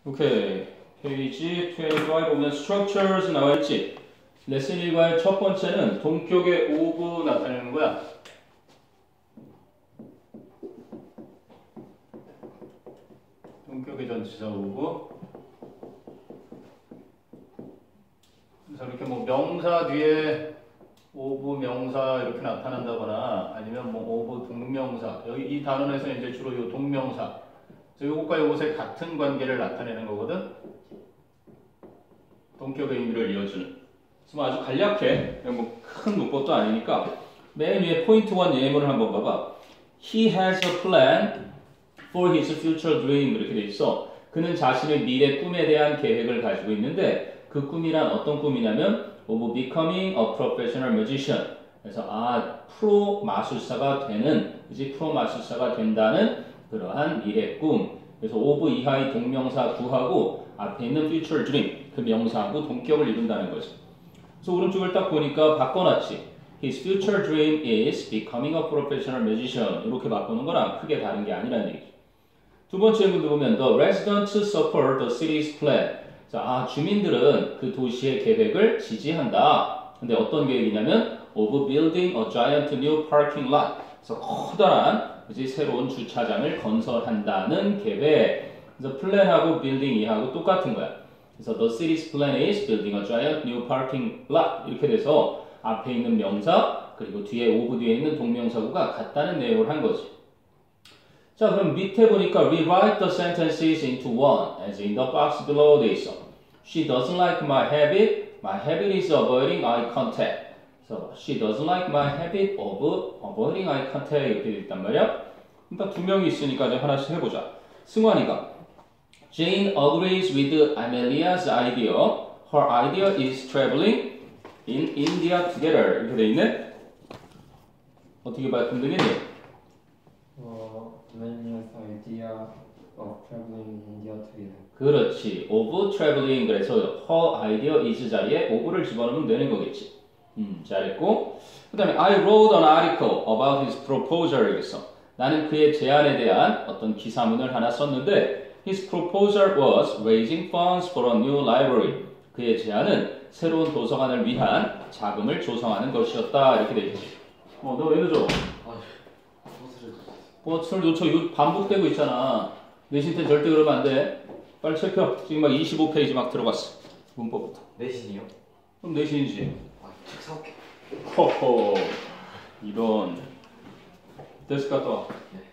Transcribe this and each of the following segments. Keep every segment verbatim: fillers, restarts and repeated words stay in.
오케이. 페이지 이십오 보면 structures 나와있지. 레슨 일과의 첫 번째는 동격의 of 나타내는 거야. 동격의 전치사 of. 그래서 이렇게 뭐 명사 뒤에 of 명사 이렇게 나타난다거나 아니면 뭐 of 동명사. 여기 이 단원에서 이제 주로 이 동명사. 요것과 요것의 같은 관계를 나타내는 거거든. 동격의 의미를 이어주는. 그래서 아주 간략해. 뭐 큰 문법도 아니니까 맨 위에 포인트 원 예문을 한번 봐봐. He has a plan for his future dream 이렇게 돼 있어. 그는 자신의 미래 꿈에 대한 계획을 가지고 있는데 그 꿈이란 어떤 꿈이냐면 of becoming a professional musician. 그래서 아 프로 마술사가 되는, 그지 프로 마술사가 된다는 그러한 미래 꿈. 그래서 of 이하의 동명사 구하고 앞에 있는 future dream 그 명사하고 동격을 이룬다는 거지. 그래서 오른쪽을 딱 보니까 바꿔놨지. His future dream is becoming a professional musician. 이렇게 바꾸는 거랑 크게 다른 게 아니라는 얘기죠. 두 번째 문제 보면 the residents support the city's plan. 자, 아, 주민들은 그 도시의 계획을 지지한다. 근데 어떤 계획이냐면 of building a giant new parking lot. 그래서 커다란 그치, 새로운 주차장을 건설한다는 계획. 그래서 플랜하고 building이하고 똑같은 거야. 그래서 the city's plan is building a giant new parking lot. 이렇게 돼서 앞에 있는 명사 그리고 뒤에 of 뒤에 있는 동명사구가 같다는 내용을 한 거지. 자, 그럼 밑에 보니까 rewrite the sentences into one as in the box below 돼 있어. She doesn't like my habit. My habit is avoiding eye contact. So she doesn't like my habit of avoiding eye contact 이렇게 돼 있단 말이야. 일단 두 명이 있으니까 이제 하나씩 해보자. 승환이가 Jane agrees with Amelia's idea. Her idea is traveling in India together. 이렇게 돼 있네. 어떻게 말씀드리니? 어, Amelia's idea of traveling in India together. 그렇지. of traveling. 그래서 her idea is 자리에 of를 집어넣으면 되는 거겠지. 음, 잘했고. 그 다음에 I wrote an article about his proposal. 이랬어. 나는 그의 제안에 대한 어떤 기사문을 하나 썼는데 His proposal was raising funds for a new library. 그의 제안은 새로운 도서관을 위한 자금을 조성하는 것이었다. 이렇게 돼 있지. 어, 너 왜 늦어? 아, 버스를 놓쳤어. 버스를 놓쳐. 이거 반복되고 있잖아. 내신 때 절대 그러면 안 돼. 빨리 체크해. 지금 막 이십오 페이지 막 들어갔어. 문법부터. 내신이요? 그럼 내신이지. 아, 책 사올게. 허허. 이런. 됐을까 또?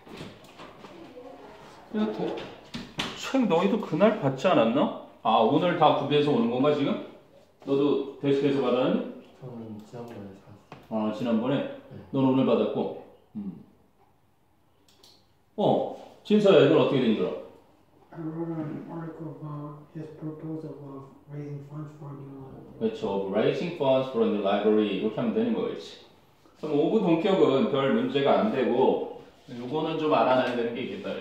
네. 야, 도... 책 너희도 그날 받지 않았나? 아, 오늘 다 구비해서 오는 건가 지금? 너도 데스크에서 받았니? 저는 지난번에 샀어요. 아, 지난번에? 네. 넌 오늘 받았고. 음. 어, 진서야, 이건 어떻게 된 거야? I wrote an article about his proposal of raising funds for a new library. 그렇죠. Raising funds for a new library. 이렇게 하면 되는 거겠지. 그럼 오브 동격은 별 문제가 안 되고, 요거는 좀 알아놔야 되는 게 있겠다.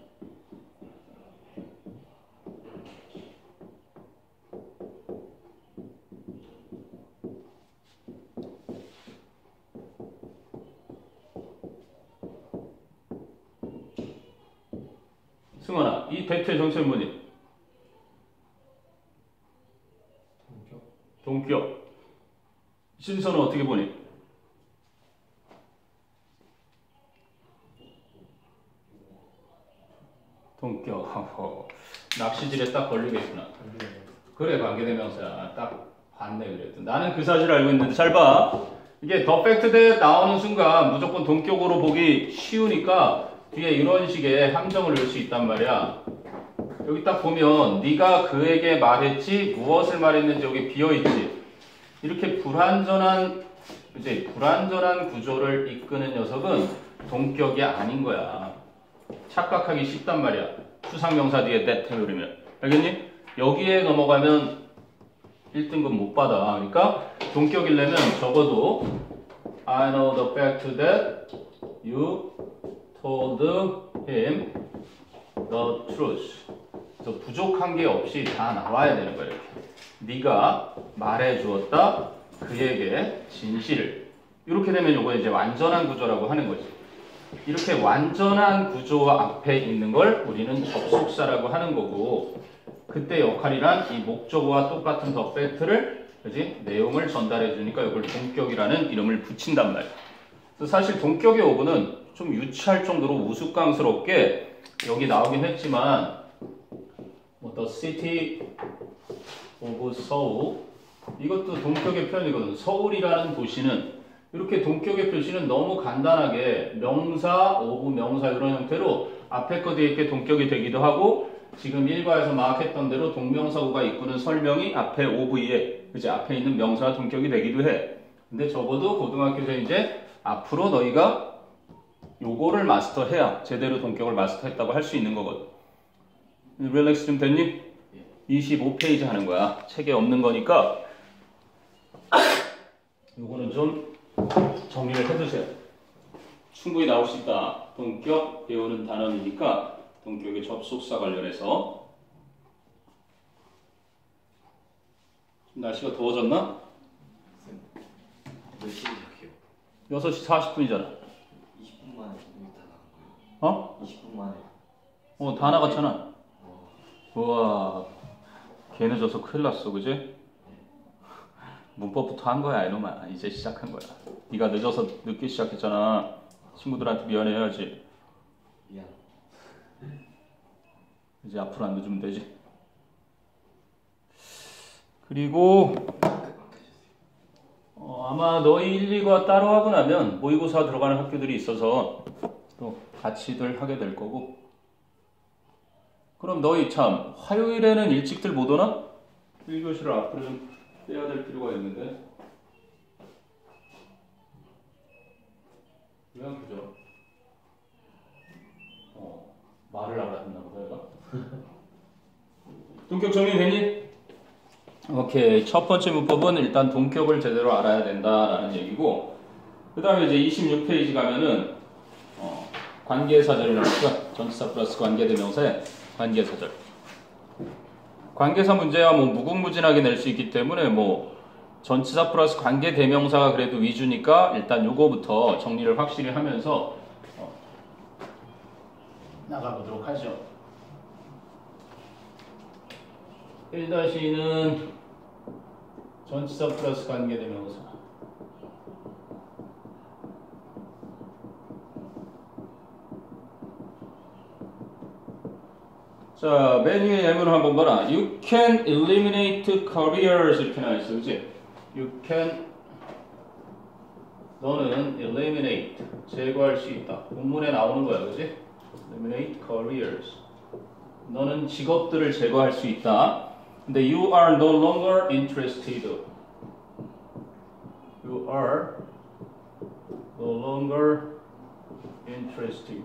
승원아, 이 대체 정체는 뭐니? 동격? 동격. 신선은 어떻게 보니? 동격. 허허. 낚시질에 딱 걸리겠구나. 그래, 관계대명사. 딱 봤네 그랬더니. 나는 그 사실을 알고 있는데 잘 봐. 이게 더 팩트 대 나오는 순간 무조건 동격으로 보기 쉬우니까 뒤에 이런 식의 함정을 넣을 수 있단 말이야. 여기 딱 보면 네가 그에게 말했지 무엇을 말했는지 여기 비어있지. 이렇게 불완전한 이제 불완전한 구조를 이끄는 녀석은 동격이 아닌 거야. 착각하기 쉽단 말이야. 추상명사 뒤에 that 그러면. 알겠니? 여기에 넘어가면 일 등급 못 받아. 그러니까 동격이려면 적어도 I know the fact that you told him the truth. 그래서 부족한 게 없이 다 나와야 되는 거예요. 이렇게. 네가 말해 주었다 그에게 진실을. 이렇게 되면 이거 이제 완전한 구조라고 하는 거지. 이렇게 완전한 구조 앞에 있는 걸 우리는 접속사라고 하는 거고 그때 역할이란 이 목적어와 똑같은 더 팩트를 그지 내용을 전달해 주니까 이걸 동격이라는 이름을 붙인단 말이야. 그래서 사실 동격의 어구는 좀 유치할 정도로 우스꽝스럽게 여기 나오긴 했지만 뭐 The City of Seoul 이것도 동격의 표현이거든. 서울이라는 도시는 이렇게 동격의 표시는 너무 간단하게 명사, of 명사 이런 형태로 앞에 거 뒤에 게 동격이 되기도 하고 지금 일과에서 막 했던 대로 동명사구가 이끄는 설명이 앞에 of에 그치 앞에 있는 명사가 동격이 되기도 해. 근데 적어도 고등학교에서 이제 앞으로 너희가 요거를 마스터해야 제대로 동격을 마스터했다고 할 수 있는 거거든. 릴렉스 좀 됐니? 이십오 페이지 하는 거야. 책에 없는 거니까 요거는 좀 정리를 해두세요. 충분히 나올 수 있다. 동격 배우는 단원이니까 동격의 접속사 관련해서. 날씨가 더워졌나? 몇 시에 시작해요? 여섯 시 사십 분이잖아. 이십 분 만에 이미 다 나간 거예요? 어? 이십 분 만에. 어, 다 나갔잖아. 어, 우와, 개 늦어서 큰일 났어, 그지? 문법부터 한 거야, 이놈아. 이제 시작한 거야. 네가 늦어서 늦게 시작했잖아. 친구들한테 미안해야지. 미안. 이제 앞으로 안 늦으면 되지. 그리고 어, 아마 너희 일, 이과 따로 하고 나면 모의고사 들어가는 학교들이 있어서 또 같이들 하게 될 거고. 그럼 너희 참 화요일에는 일찍들 못 오나? 일 교시를 앞으로 좀 빼야 될 필요가 있는데. 왜 안 그죠? 어, 말을 알아듣나 보다, 얘가. 동격 정리됐니? 오케이. 첫 번째 문법은 일단 동격을 제대로 알아야 된다라는 얘기고, 그 다음에 이제 이십육 페이지 가면은, 어, 관계사절을 나오니까 전치사 플러스 관계대명사의 관계사절. 관계사 문제야 뭐 무궁무진하게 낼 수 있기 때문에 뭐 전치사 플러스 관계대명사가 그래도 위주니까 일단 요거부터 정리를 확실히 하면서 어, 나가보도록 하죠. 일 다시는 전치사 플러스 관계대명사. 자, 맨 위에 예문을 한번 봐라. You can eliminate careers 이렇게 나와있어, 그치? You can 너는 eliminate 제거할 수 있다. 본문에 나오는 거야, 그치? eliminate careers 너는 직업들을 제거할 수 있다. 근데 you are no longer interested. You are no longer interested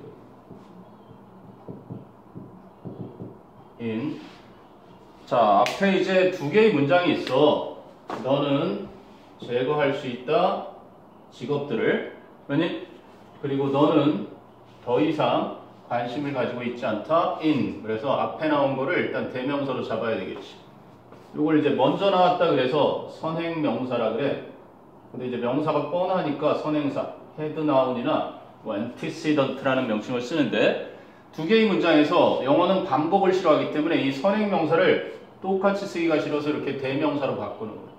in. 자, 앞에 이제 두 개의 문장이 있어. 너는 제거할 수 있다. 직업들을. 왜니? 그리고 너는 더 이상 관심을 가지고 있지 않다. in. 그래서 앞에 나온 거를 일단 대명사로 잡아야 되겠지. 요걸 이제 먼저 나왔다 그래서 선행명사라 그래. 근데 이제 명사가 뻔하니까 선행사, head noun이나 뭐 antecedent라는 명칭을 쓰는데 두 개의 문장에서 영어는 반복을 싫어하기 때문에 이 선행명사를 똑같이 쓰기가 싫어서 이렇게 대명사로 바꾸는 거예요.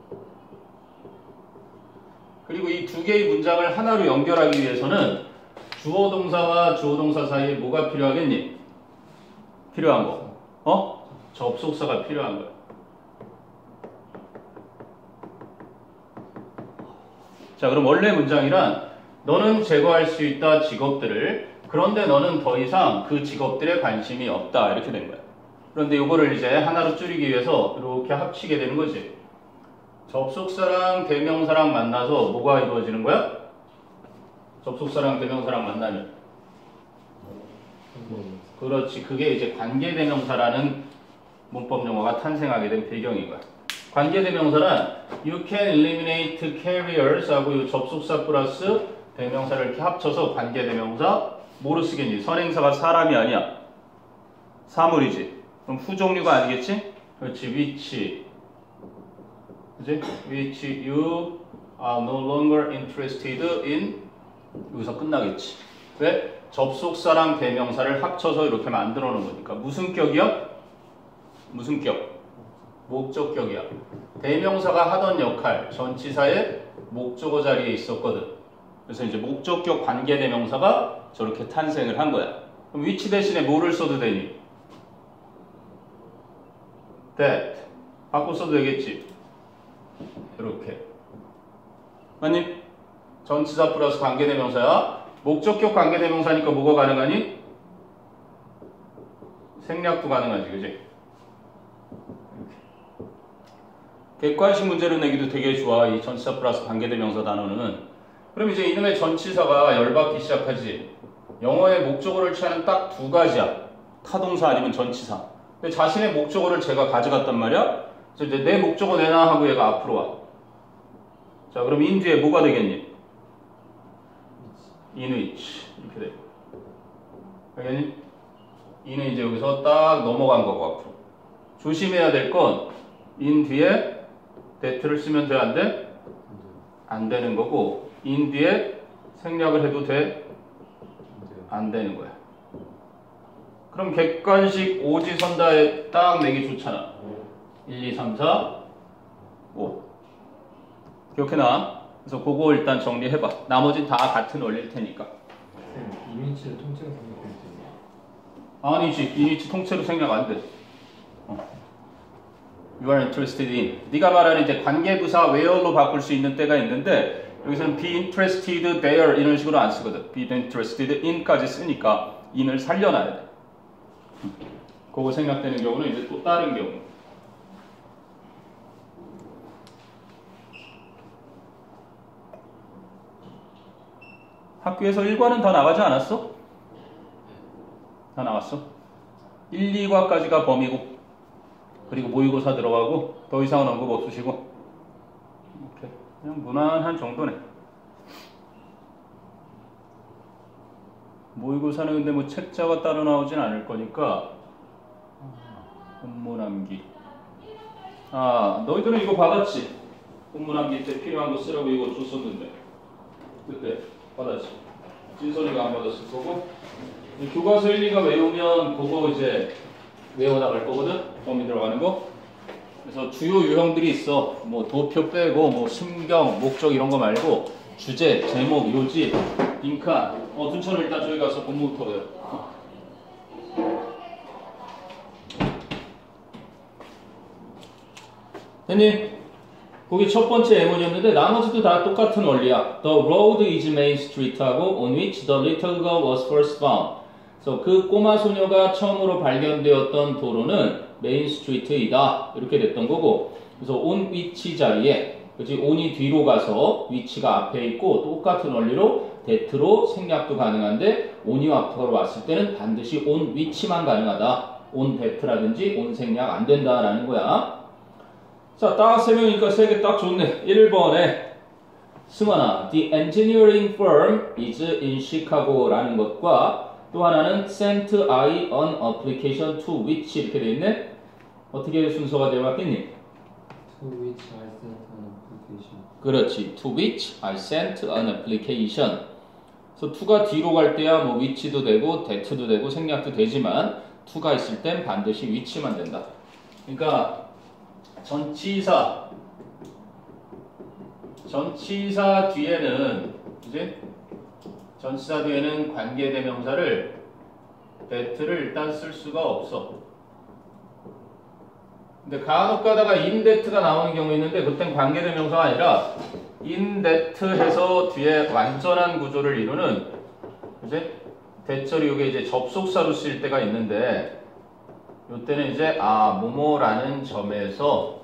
그리고 이 두 개의 문장을 하나로 연결하기 위해서는 주어 동사와 주어 동사 사이에 뭐가 필요하겠니? 필요한 거. 어? 접속사가 필요한 거야. 자, 그럼 원래 문장이란 너는 제거할 수 있다 직업들을. 그런데 너는 더 이상 그 직업들에 관심이 없다. 이렇게 된 거야. 그런데 이거를 이제 하나로 줄이기 위해서 이렇게 합치게 되는 거지. 접속사랑 대명사랑 만나서 뭐가 이루어지는 거야? 접속사랑 대명사랑 만나면. 그렇지. 그게 이제 관계대명사라는 문법 용어가 탄생하게 된 배경인 거야. 관계대명사란 you can eliminate carriers 하고 이 접속사 플러스 대명사를 이렇게 합쳐서 관계대명사. 뭐로 쓰겠니? 선행사가 사람이 아니야. 사물이지. 그럼 후종류가 아니겠지? 그렇지. which. 그치? which you are no longer interested in. 여기서 끝나겠지. 왜? 접속사랑 대명사를 합쳐서 이렇게 만들어 놓은 거니까. 무슨 격이야? 무슨 격? 목적격이야. 대명사가 하던 역할, 전치사의 목적어 자리에 있었거든. 그래서 이제 목적격 관계대명사가 저렇게 탄생을 한 거야. 그럼 which 대신에 뭐를 써도 되니? that. 바꿔 써도 되겠지? 이렇게. 맞니? 전치사 플러스 관계대명사야. 목적격 관계대명사니까 뭐가 가능하니? 생략도 가능하지, 그지? 객관식 문제로 내기도 되게 좋아. 이 전치사 플러스 관계대명사 단어는. 그럼 이제 이놈의 전치사가 열받기 시작하지. 영어의 목적어를 취하는 딱 두 가지야. 타동사 아니면 전치사. 근데 자신의 목적어를 제가 가져갔단 말이야. 그래서 이제 내 목적어 내놔 하고 얘가 앞으로 와. 자, 그럼 in 뒤에 뭐가 되겠니? in which. 이렇게 돼. 알겠니? in은 이제 여기서 딱 넘어간 거고 앞으로. 조심해야 될 건 in 뒤에 that를 쓰면 돼, 안 돼? 안 되는 거고 in 뒤에 생략을 해도 돼? 안 되는 거야. 그럼 객관식 오지선다에 딱 내기 좋잖아. 일, 이, 삼, 사, 오. 기억해놔. 그래서 그거 일단 정리해봐. 나머지는 다 같은 원리일 테니까. 이미지를 통째로 생각해도 돼요? 아니지. 이미지 통째로 생략 안 돼. 어. You are interested in. 네가 말하는 이제 관계부사 where로 바꿀 수 있는 때가 있는데 여기서는 be interested there 이런 식으로 안 쓰거든. be interested in까지 쓰니까 in을 살려놔야 돼. 그거 생략되는 경우는 이제 또 다른 경우. 학교에서 일 과는 다 나가지 않았어? 다 나왔어? 일, 이 과까지가 범위고 그리고 모의고사 들어가고 더 이상은 언급 없으시고 이렇게 그냥 무난한 정도네. 모의고사는 근데 뭐 책자가 따로 나오진 않을 거니까 본문암기. 아, 너희들은 이거 받았지? 본문암기 때 필요한 거 쓰라고 이거 줬었는데 그때 받았지? 진선이가 안 받았을 거고 교과서 일, 이가 외우면 그거 이제 외워나갈 거거든? 범위 들어가는 거. 그래서 주요 유형들이 있어. 뭐 도표 빼고 뭐 심경, 목적 이런 거 말고 주제, 제목, 요지, 빈칸. 어, 둔천은 일단 저기 가서 본문부터 배워. 됐니? 거기 첫 번째 예문이었는데 나머지도 다 똑같은 원리야. The road is Main Street하고 on which the little girl was first found. 그래서 그 꼬마 소녀가 처음으로 발견되었던 도로는 메인 스트리트이다. 이렇게 됐던 거고. 그래서 on which 자리에 그치 on이 뒤로 가서 위치가 앞에 있고 똑같은 원리로 that로 생략도 가능한데 on이 앞으로 왔을 때는 반드시 on which만 가능하다. on that라든지 on 생략 안 된다라는 거야. 자, 딱 세 명이니까 세 개 딱 좋네. 일 번에 승환아, the engineering firm is in Chicago라는 것과 또 하나는 sent I an application to which 이렇게 돼 있네. 어떻게 순서가 되어 맞겠니? To which I sent an application. 그렇지. To which I sent an application. 그래서 to가 뒤로 갈 때야 뭐 which도 되고 that도 되고 생략도 되지만 to가 있을 땐 반드시 which만 된다. 그러니까 전치사 전치사 뒤에는 이제 전치사 뒤에는 관계대명사를 that를 일단 쓸 수가 없어. 근데 간혹 가다가 in that가 나오는 경우 있는데 그땐 관계대명사가 아니라 in that 해서 뒤에 완전한 구조를 이루는 이제 대절이 이게 이제 접속사로 쓰일 때가 있는데 이때는 이제 아 뭐뭐라는 점에서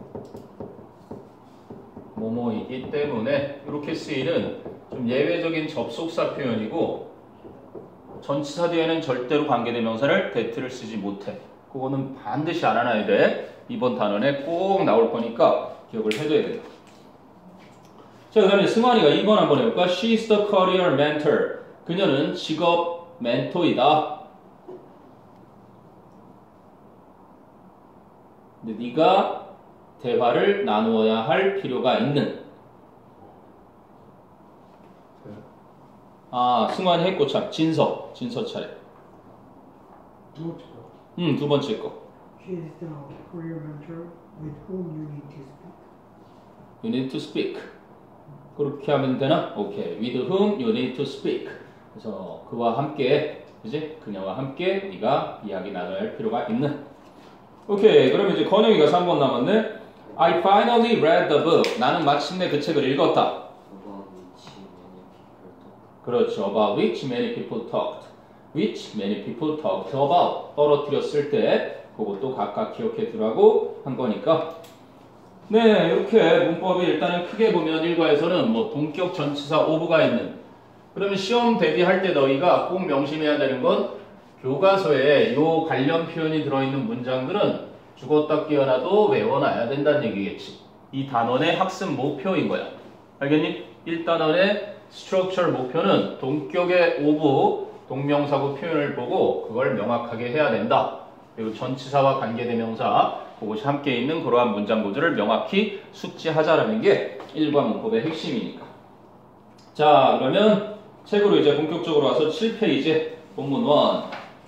뭐뭐이기 때문에 이렇게 쓰이는 좀 예외적인 접속사 표현이고 전치사 뒤에는 절대로 관계대명사를 that를 쓰지 못해. 그거는 반드시 알아놔야 돼. 이번 단원에 꼭 나올 거니까 기억을 해둬야 된다. 자, 그 다음에 승환이가 이 번 한번 해볼까? She is the career mentor. 그녀는 직업 멘토이다. 근데 네가 대화를 나누어야 할 필요가 있는. 아, 승환이 했고 참 진서, 진서 차례. 두 번째 거. 음, 두 번째 거. She is the career mentor with whom you need to speak. You need to speak. 그렇게 하면 되나? 오케이. With whom you need to speak. 그래서 그와 함께, 그지? 그녀와 함께 네가 이야기 나눠야 할 필요가 있는. 오케이. 그러면 이제 건영이가 삼 번 남았네. I finally read the book. 나는 마침내 그 책을 읽었다. 그렇죠. About which many people talked. Which many people talked about. 떨어뜨렸을 때 그것도 각각 기억해 두라고 한 거니까. 네, 이렇게 문법이 일단은 크게 보면 일과에서는 뭐 동격 전치사 오브가 있는. 그러면 시험 대비할 때 너희가 꼭 명심해야 되는 건 교과서에 요 관련 표현이 들어있는 문장들은 죽었다 깨어나도 외워놔야 된다는 얘기겠지. 이 단원의 학습 목표인 거야. 알겠니? 일 단원의 스트럭처 목표는 동격의 오브 동명사구 표현을 보고 그걸 명확하게 해야 된다. 그리고 전치사와 관계대명사 그것이 함께 있는 그러한 문장 구조를 명확히 숙지하자라는 게 일과 문법의 핵심이니까. 자, 그러면 책으로 이제 본격적으로 와서 칠 페이지 본문 일.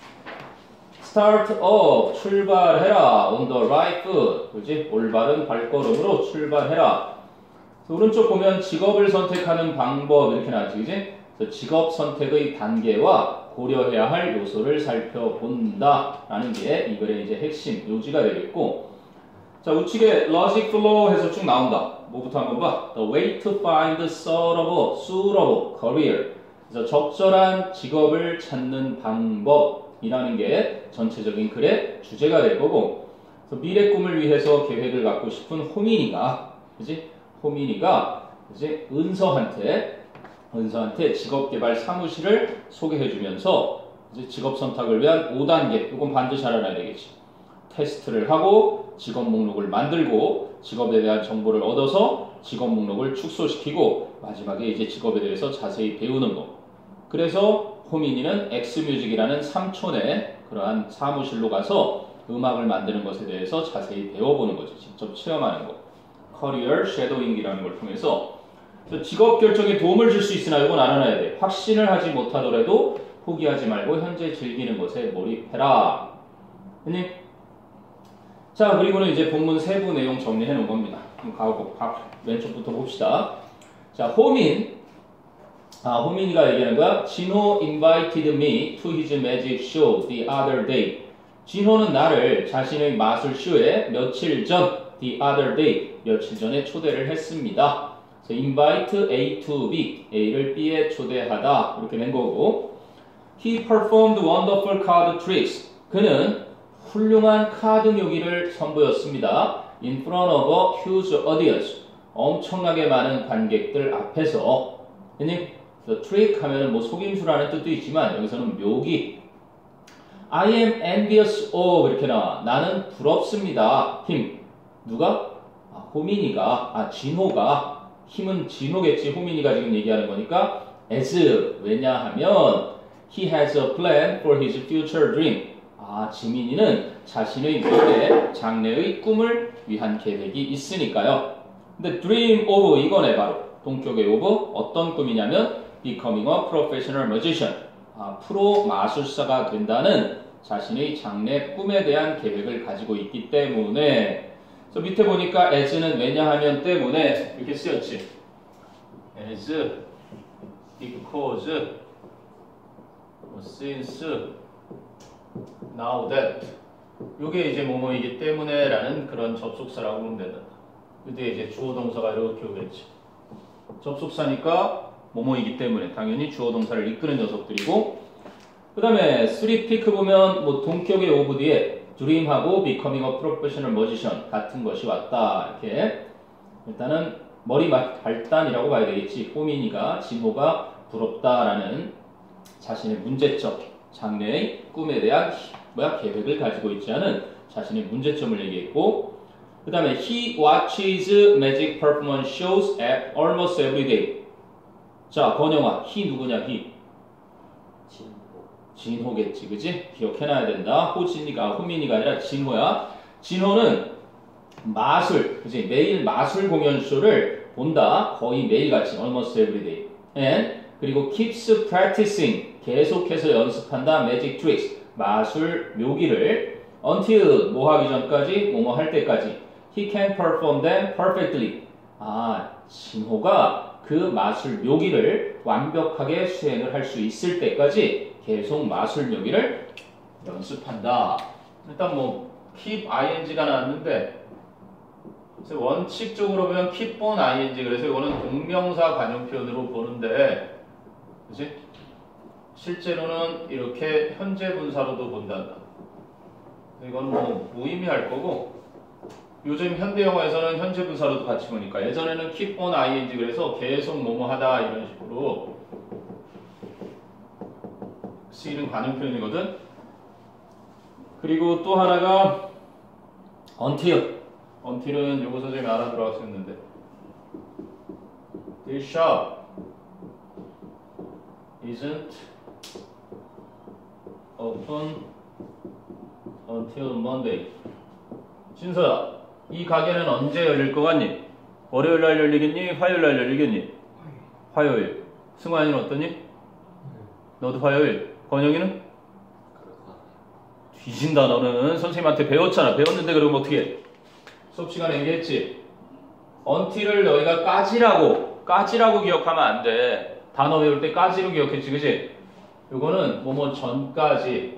Start up, 출발해라. On the right foot, 그렇지? 올바른 발걸음으로 출발해라. 오른쪽 보면 직업을 선택하는 방법 이렇게 나왔지, 그지? 그래서 직업 선택의 단계와 고려해야 할 요소를 살펴본다라는 게 이 글의 이제 핵심 요지가 되겠고, 자 우측에 logic flow 해서 쭉 나온다. 뭐부터 한번 봐. The way to find the suitable, suitable career. 그래서 적절한 직업을 찾는 방법이라는 게 전체적인 글의 주제가 될 거고, 그래서 미래 꿈을 위해서 계획을 갖고 싶은 호민이가, 그지? 호민이가 이제 은서한테 은서한테 직업개발 사무실을 소개해주면서 이제 직업 선택을 위한 오 단계, 이건 반드시 알아놔야 되겠지. 테스트를 하고 직업 목록을 만들고 직업에 대한 정보를 얻어서 직업 목록을 축소시키고 마지막에 이제 직업에 대해서 자세히 배우는 거. 그래서 호민이는 엑스뮤직이라는 삼촌의 그러한 사무실로 가서 음악을 만드는 것에 대해서 자세히 배워보는 거죠. 직접 체험하는 거. 커리어 쉐도잉이라는 걸 통해서 직업 결정에 도움을 줄 수 있으나 이건 알아놔야 돼. 확신을 하지 못하더라도 포기하지 말고 현재 즐기는 것에 몰입해라. 됐니? 자, 그리고는 이제 본문 세부 내용 정리해 놓은 겁니다. 그럼 가고 왼쪽부터 봅시다. 자, 호민. 아, 호민이가 얘기하는 거야. 진호 invited me to his magic show the other day. 진호는 나를 자신의 마술쇼에 며칠 전 the other day, 며칠 전에 초대를 했습니다. 그래서 invite A to B, A를 B에 초대하다 이렇게 된 거고, he performed wonderful card tricks. 그는 훌륭한 카드 묘기를 선보였습니다. in front of a huge audience. 엄청나게 많은 관객들 앞에서. 그니 trick 하면은 뭐 속임수라는 뜻도 있지만 여기서는 묘기. I am envious of 이렇게 나와. 나는 부럽습니다. him. 누가? 아, 호민이가, 아, 진호가, 힘은 진호겠지. 호민이가 지금 얘기하는 거니까 as, 왜냐하면 he has a plan for his future dream. 아, 지민이는 자신의 미래, 장래의 꿈을 위한 계획이 있으니까요. 근데 dream of 이거네 바로. 동격의 of 어떤 꿈이냐면 becoming a professional magician. 아, 프로 마술사가 된다는 자신의 장래 꿈에 대한 계획을 가지고 있기 때문에. 그래서 밑에 보니까 as는 왜냐하면 때문에 이렇게 쓰였지. as, because, since, now that. 요게 이제 뭐뭐이기 때문에 라는 그런 접속사라고 보면 된다. 그때 이제 주어 동사가 이렇게 오겠지. 접속사니까 뭐뭐이기 때문에 당연히 주어 동사를 이끄는 녀석들이고, 그 다음에 쓰리 피크 보면 뭐 동격의 오브 뒤에 dream하고 becoming a professional magician 같은 것이 왔다. 이렇게 일단은 머리 발단이라고 봐야 되겠지. 호민이가 진호가 부럽다라는 자신의 문제점, 장래의 꿈에 대한 뭐야 계획을 가지고 있지 않은 자신의 문제점을 얘기했고, 그 다음에 he watches magic performance shows at almost every day. 자, 권영아, he 누구냐? he 진호. 진호겠지, 그지? 기억해놔야 된다. 호진이가, 호민이가 아니라 진호야. 진호는 마술, 그지? 매일 마술 공연쇼를 본다. 거의 매일같이, almost every day. And 그리고 keeps practicing, 계속해서 연습한다. magic tricks, 마술 묘기를 until 뭐 하기 전까지, 뭐뭐 할 때까지. He can perform them perfectly. 아, 진호가 그 마술 묘기를 완벽하게 수행을 할 수 있을 때까지 계속 마술 묘기를 연습한다. 일단 뭐 keep ing가 나왔는데 원칙적으로 보면 keep on ing 그래서 이거는 동명사 관용 표현으로 보는데 그치? 실제로는 이렇게 현재 분사로도 본단다. 이건 뭐 무의미할 거고 요즘 현대 영어에서는 현재 분사로도 같이 보니까 예전에는 keep on ing 그래서 계속 뭐뭐 하다 이런 식으로 쓰이는 관용 표현이거든. 그리고 또 하나가 until. until은 요거 선생님이 알아들어서 했는데 This shop isn't open until Monday. 진서야, 이 가게는 언제 열릴 것 같니? 월요일 날 열리겠니? 화요일 날 열리겠니? 화요일. 승환이는 어떠니? 너도 화요일. 권영이는? 뒤진다 너는. 선생님한테 배웠잖아. 배웠는데 그러면 어떻게 해? 수업 시간에 얘기했지? until을 너희가 까지라고 까지라고 기억하면 안 돼. 단어 외울 때 까지로 기억했지, 그치? 요거는 뭐뭐 전까지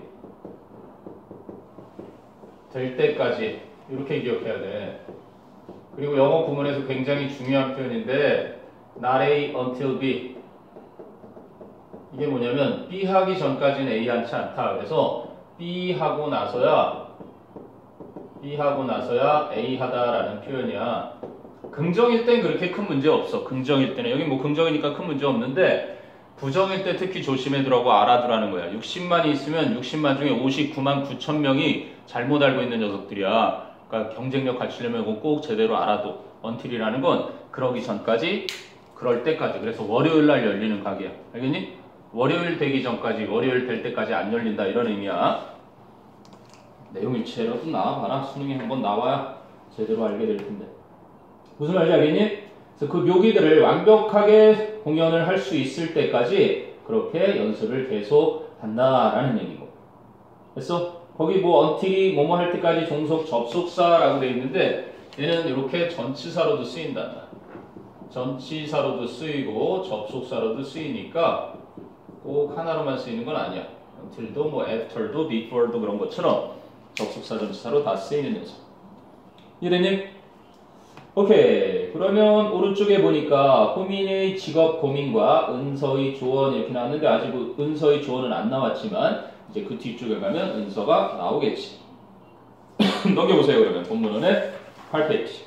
될 때까지 이렇게 기억해야 돼. 그리고 영어 구문에서 굉장히 중요한 표현인데 not A until B. 이게 뭐냐면 B 하기 전까지는 A 하지 않다. 그래서 B 하고 나서야 B 하고 나서야 A 하다라는 표현이야. 긍정일 땐 그렇게 큰 문제 없어. 긍정일 때는 여기 뭐 긍정이니까 큰 문제 없는데 부정일 때 특히 조심해두라고 알아두라는 거야. 육십만이 있으면 육십만 중에 오십구만 구천 명이 잘못 알고 있는 녀석들이야. 그러니까 경쟁력 갖추려면 이거 꼭 제대로 알아둬. until이라는 건 그러기 전까지, 그럴 때까지. 그래서 월요일 날 열리는 가게야. 알겠니? 월요일 되기 전까지, 월요일 될 때까지 안 열린다 이런 의미야. 내용 일체라도 나와봐라. 수능에 한번 나와야 제대로 알게 될 텐데. 무슨 말인지 알겠니? 그래서 그 묘기들을 완벽하게 공연을 할 수 있을 때까지 그렇게 연습을 계속 한다라는 얘기고. 됐어? 거기 뭐 until이 뭐뭐 할 때까지 종속 접속사라고 되어 있는데 얘는 이렇게 전치사로도 쓰인다. 전치사로도 쓰이고 접속사로도 쓰이니까 꼭 하나로만 쓰이는 건 아니야. until도 뭐 after도 before도 그런 것처럼 접속사 전치사로 다 쓰이는 녀석. 이해됐니? 오케이. 그러면 오른쪽에 보니까 호민의 직업 고민과 은서의 조언 이렇게 나왔는데 아직 은서의 조언은 안 나왔지만 이제 그 뒤쪽에 가면 은서가 나오겠지. 넘겨보세요. 그러면 본문원의 팔 페이지.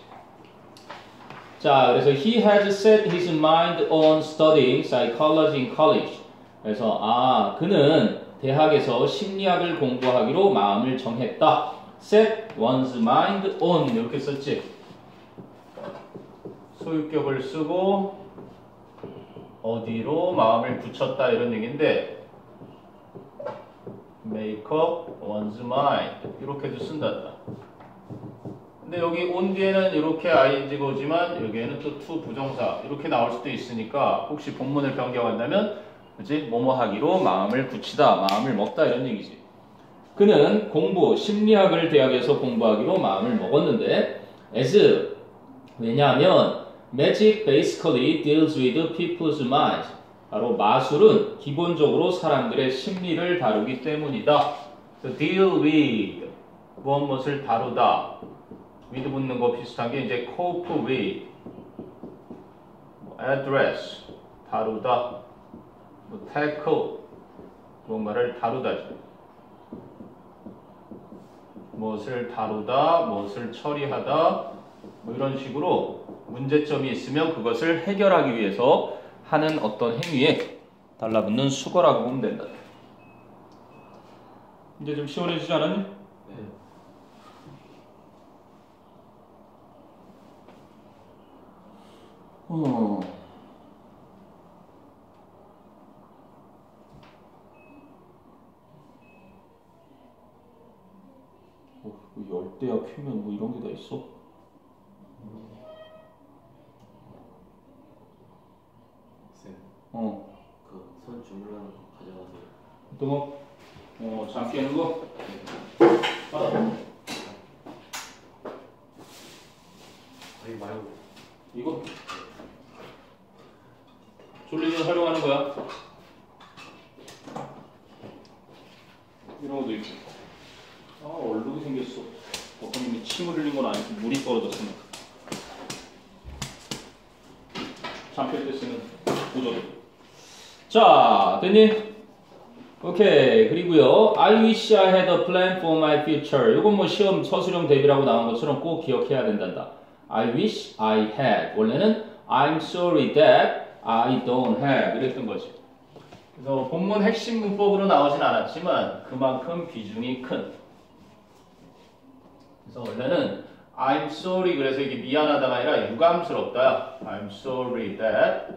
자, 그래서 he has set his mind on studying psychology in college. 그래서 아, 그는 대학에서 심리학을 공부하기로 마음을 정했다. set one's mind on 이렇게 썼지. 소유격을 쓰고 어디로 마음을 붙였다 이런 얘기인데 make up one's mind 이렇게도 쓴단다. 근데 여기 on 뒤에는 이렇게 ing가 오지만 여기에는 또 to 부정사 이렇게 나올 수도 있으니까 혹시 본문을 변경한다면 그치? 뭐뭐 하기로 마음을 붙이다, 마음을 먹다 이런 얘기지. 그는 공부, 심리학을 대학에서 공부하기로 마음을 먹었는데 as 왜냐하면 magic basically deals with people's minds. 바로 마술은 기본적으로 사람들의 심리를 다루기 때문이다. So deal with 무엇 무엇을 다루다. with 붙는 거 비슷한 게 이제 cope with, address 다루다, 뭐 tackle 무언가를 다루다지. 무엇을 다루다, 무엇을 처리하다, 뭐 이런 식으로 문제점이 있으면 그것을 해결하기 위해서 하는 어떤 행위에 달라붙는 수거라고 보면 된다. 이제 좀 시원해지지 않았니? 네. 어. 어, 열대야 표면 뭐 이런 게 다 있어? 쌤, 어. 그 손 주물러는 거 가져가세요. 어떤 거? 어, 잠 깨는 거? 아. 이거 졸리면 활용하는 거야. 이런 것도 있고. 아, 얼룩이 생겼어. 어머님이 침을 흘린 건 아니고 물이 떨어졌으니까. 잠필 때 쓰는 보조개. 자, 됐니? 오케이. 그리고요. I wish I had a plan for my future. 이건 뭐 시험 서술형 대비라고 나온 것처럼 꼭 기억해야 된단다. I wish I had. 원래는 I'm sorry that I don't have. 이랬던 거지. 그래서 본문 핵심 문법으로 나오진 않았지만 그만큼 비중이 큰. 그래서 원래는 I'm sorry 그래서 이게 미안하다가 아니라 유감스럽다. I'm sorry that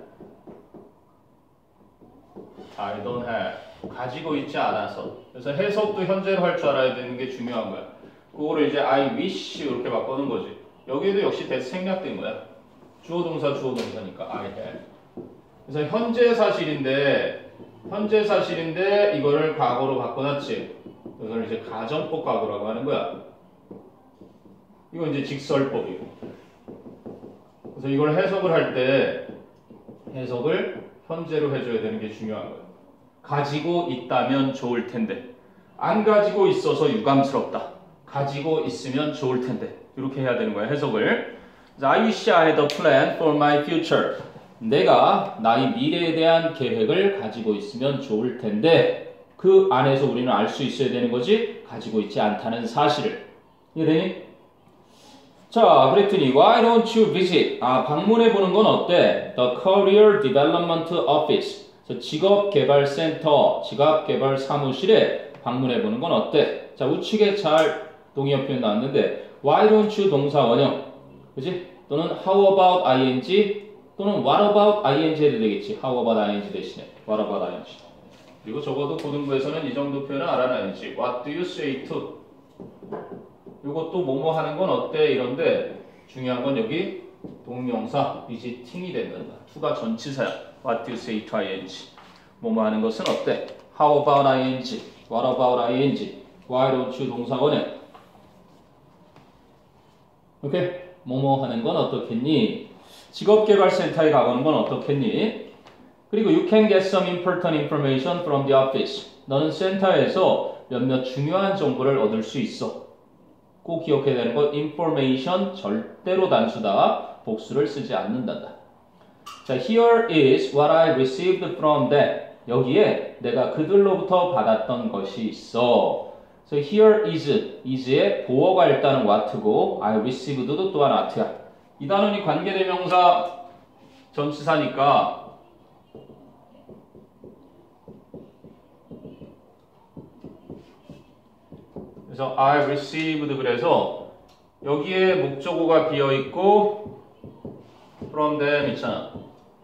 I don't have. 가지고 있지 않아서. 그래서 해석도 현재로 할 줄 알아야 되는 게 중요한 거야. 그거를 이제 I wish 이렇게 바꾸는 거지. 여기에도 역시 대수 생략된 거야. 주어 동사 주어 동사니까 I have. 그래서 현재 사실인데 현재 사실인데 이거를 과거로 바꿔놨지. 이걸 이제 가정법 과거라고 하는 거야. 이건 이제 직설법이고. 그래서 이걸 해석을 할 때 해석을 현재로 해줘야 되는 게 중요한 거야. 가지고 있다면 좋을 텐데 안 가지고 있어서 유감스럽다. 가지고 있으면 좋을 텐데 이렇게 해야 되는 거야 해석을. I wish I had a plan for my future. 내가 나의 미래에 대한 계획을 가지고 있으면 좋을 텐데 그 안에서 우리는 알 수 있어야 되는 거지 가지고 있지 않다는 사실을. 이해되니? 자, 그랬더니 Why don't you visit? 아, 방문해 보는 건 어때? The Career Development Office. 직업개발센터, 직업개발사무실에 방문해 보는 건 어때? 자, 우측에 잘 동의어 표현 나왔는데 Why don't you 동사 원형, 그지? 또는 How about ing 또는 What about ing 해도 되겠지. How about ing 대신에 What about ing. 그리고 적어도 고등부에서는 이 정도 표현을 알아놔야지. What do you say to? 이것도 뭐뭐 하는 건 어때? 이런데 중요한 건 여기 동명사 visiting이 된다. to가 전치사야. What do you say to ing? 뭐뭐 하는 것은 어때? How about ing? What about ing? Why don't you 동사 원형. 오케이? 뭐뭐 하는 건 어떻겠니? 직업개발센터에 가보는 건 어떻겠니? 그리고 you can get some important information from the office. 너는 센터에서 몇몇 중요한 정보를 얻을 수 있어. 꼭 기억해야 되는 거 information 절대로 단수다. 복수를 쓰지 않는단다. 자, here is what I received from them. 여기에 내가 그들로부터 받았던 것이 있어. So here is, is의 보어가 일단은 what고 I received도 또한 what야. 이 단원이 관계대명사 전치사니까 그래서 I received 그래서 여기에 목적어가 비어있고 from them 있잖아.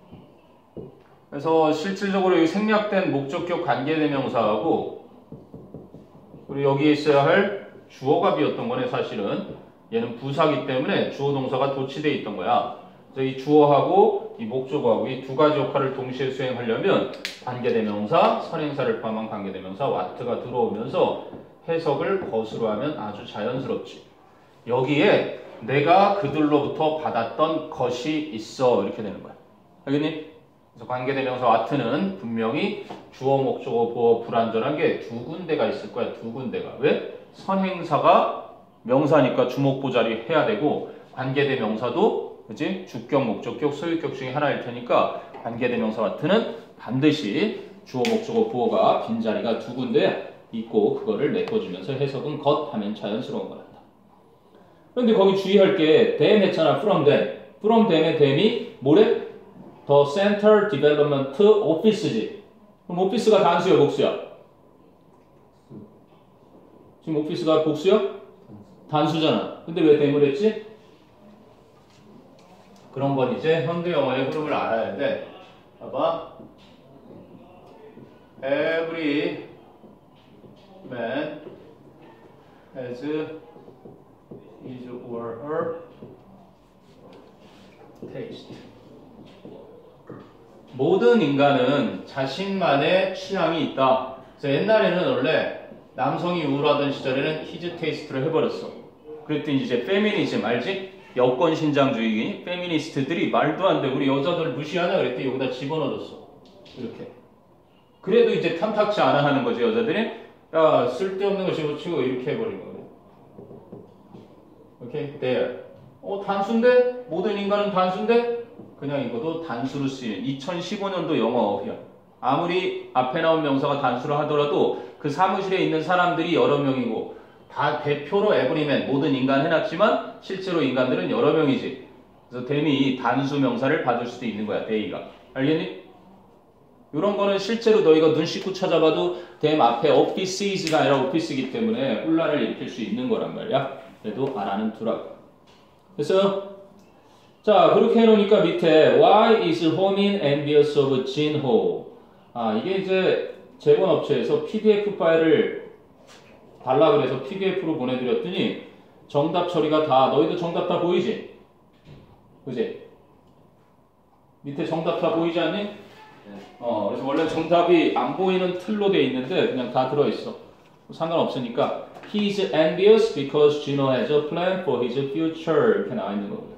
그래서 실질적으로 여기 생략된 목적격 관계대명사하고 그리고 여기에 있어야 할 주어가 비었던 거네. 사실은 얘는 부사기 때문에 주어 동사가 도치되어 있던 거야. 그래서 이 주어하고 이 목적어하고 이 두 가지 역할을 동시에 수행하려면 관계대명사, 선행사를 포함한 관계대명사 what가 들어오면서 해석을 것으로 하면 아주 자연스럽지. 여기에 내가 그들로부터 받았던 것이 있어 이렇게 되는 거야. 알겠니? 그래서 관계대명사 what는 분명히 주어, 목적어, 보어 불완전한 게 두 군데가 있을 거야. 두 군데가. 왜? 선행사가 명사니까 주목보자리 해야 되고 관계대명사도 그치? 주격, 목적격, 소유격 중에 하나일 테니까 관계대명사 what는 반드시 주어, 목적어, 보어가 빈자리가 두 군데 있고 그거를 메꿔주면서 해석은 것 하면 자연스러운 거란다. 그런데 거기 주의할 게 them 했잖아. from them. from them의 them이 뭐래? The Center Development Office지. 그럼 오피스가 단수야, 복수야? 지금 오피스가 복수야? 단수잖아. 근데 왜 them을 했지? 그런 건 이제 현대 영어의 흐름을 알아야 돼. 봐봐. Every man has his or her taste. 모든 인간은 자신만의 취향이 있다. 그래서 옛날에는 원래 남성이 우울하던 시절에는 his taste로 해버렸어. 그랬더니 이제 페미니즘 알지? 여권 신장주의 페미니스트들이 말도 안 돼. 우리 여자들 무시하냐 그랬더니 여기다 집어넣었어. 이렇게. 그래도 이제 탐탁치 않아 하는 거지 여자들이. 야 쓸데없는 거 집어치고 이렇게 해버린 거예요. 오케이, there. 어 단수인데? 모든 인간은 단수인데? 그냥 이것도 단수로 쓰이는 이천십오 년도 영어어휘야. 아무리 앞에 나온 명사가 단수로 하더라도 그 사무실에 있는 사람들이 여러 명이고 다 대표로 에브리맨 모든 인간 해놨지만 실제로 인간들은 여러 명이지. 그래서 댐이 단수 명사를 받을 수도 있는 거야. 데이가. 알겠니? 이런 거는 실제로 너희가 눈 씻고 찾아봐도 댐 앞에 offices가 아니라 office이기 때문에 혼란을 일으킬 수 있는 거란 말이야. 그래도 안 하는 두라고. 그래서 자 그렇게 해놓으니까 밑에 Why is Homin envious of Jinho? 아 이게 이제 재본업체에서 피디에프 파일을 달라 그래서 피디에프로 보내드렸더니 정답 처리가 다 너희도 정답 다 보이지? 그지? 밑에 정답 다 보이지 않니? 네. 어 그래서 원래 정답이 안 보이는 틀로 돼 있는데 그냥 다 들어있어. 상관없으니까 He is envious because Gino has a plan for his future 이렇게 나와 있는 거고요.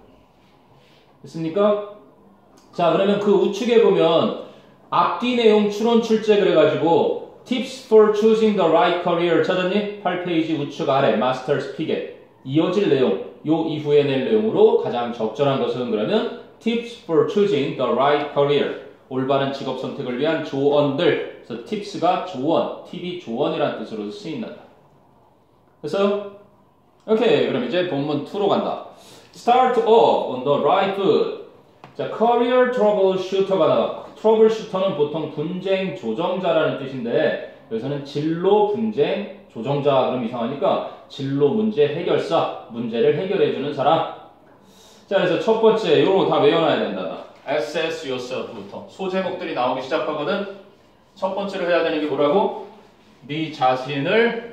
됐습니까? 자 그러면 그 우측에 보면 앞뒤 내용 추론 출제 그래가지고 Tips for choosing the right career 찾았니? 팔 페이지 우측 아래 마스터스 피겟 이어질 내용 요 이후에 낼 내용으로 가장 적절한 것은 그러면 Tips for choosing the right career 올바른 직업 선택을 위한 조언들 그래서 tips가 조언, 팁이 조언이라는 뜻으로 쓰인다. 그래서 오케이 그럼 이제 본문 이로 간다. Start off on the right foot. 자, career troubleshooter가 나와. troubleshooter는 보통 분쟁 조정자라는 뜻인데 여기서는 진로 분쟁 조정자 그럼 이상하니까 진로 문제 해결사 문제를 해결해주는 사람. 자 그래서 첫 번째 요런 거 다 외워놔야 된다. Assess yourself부터 소제목들이 나오기 시작하거든. 첫 번째로 해야 되는 게 뭐라고? 네 자신을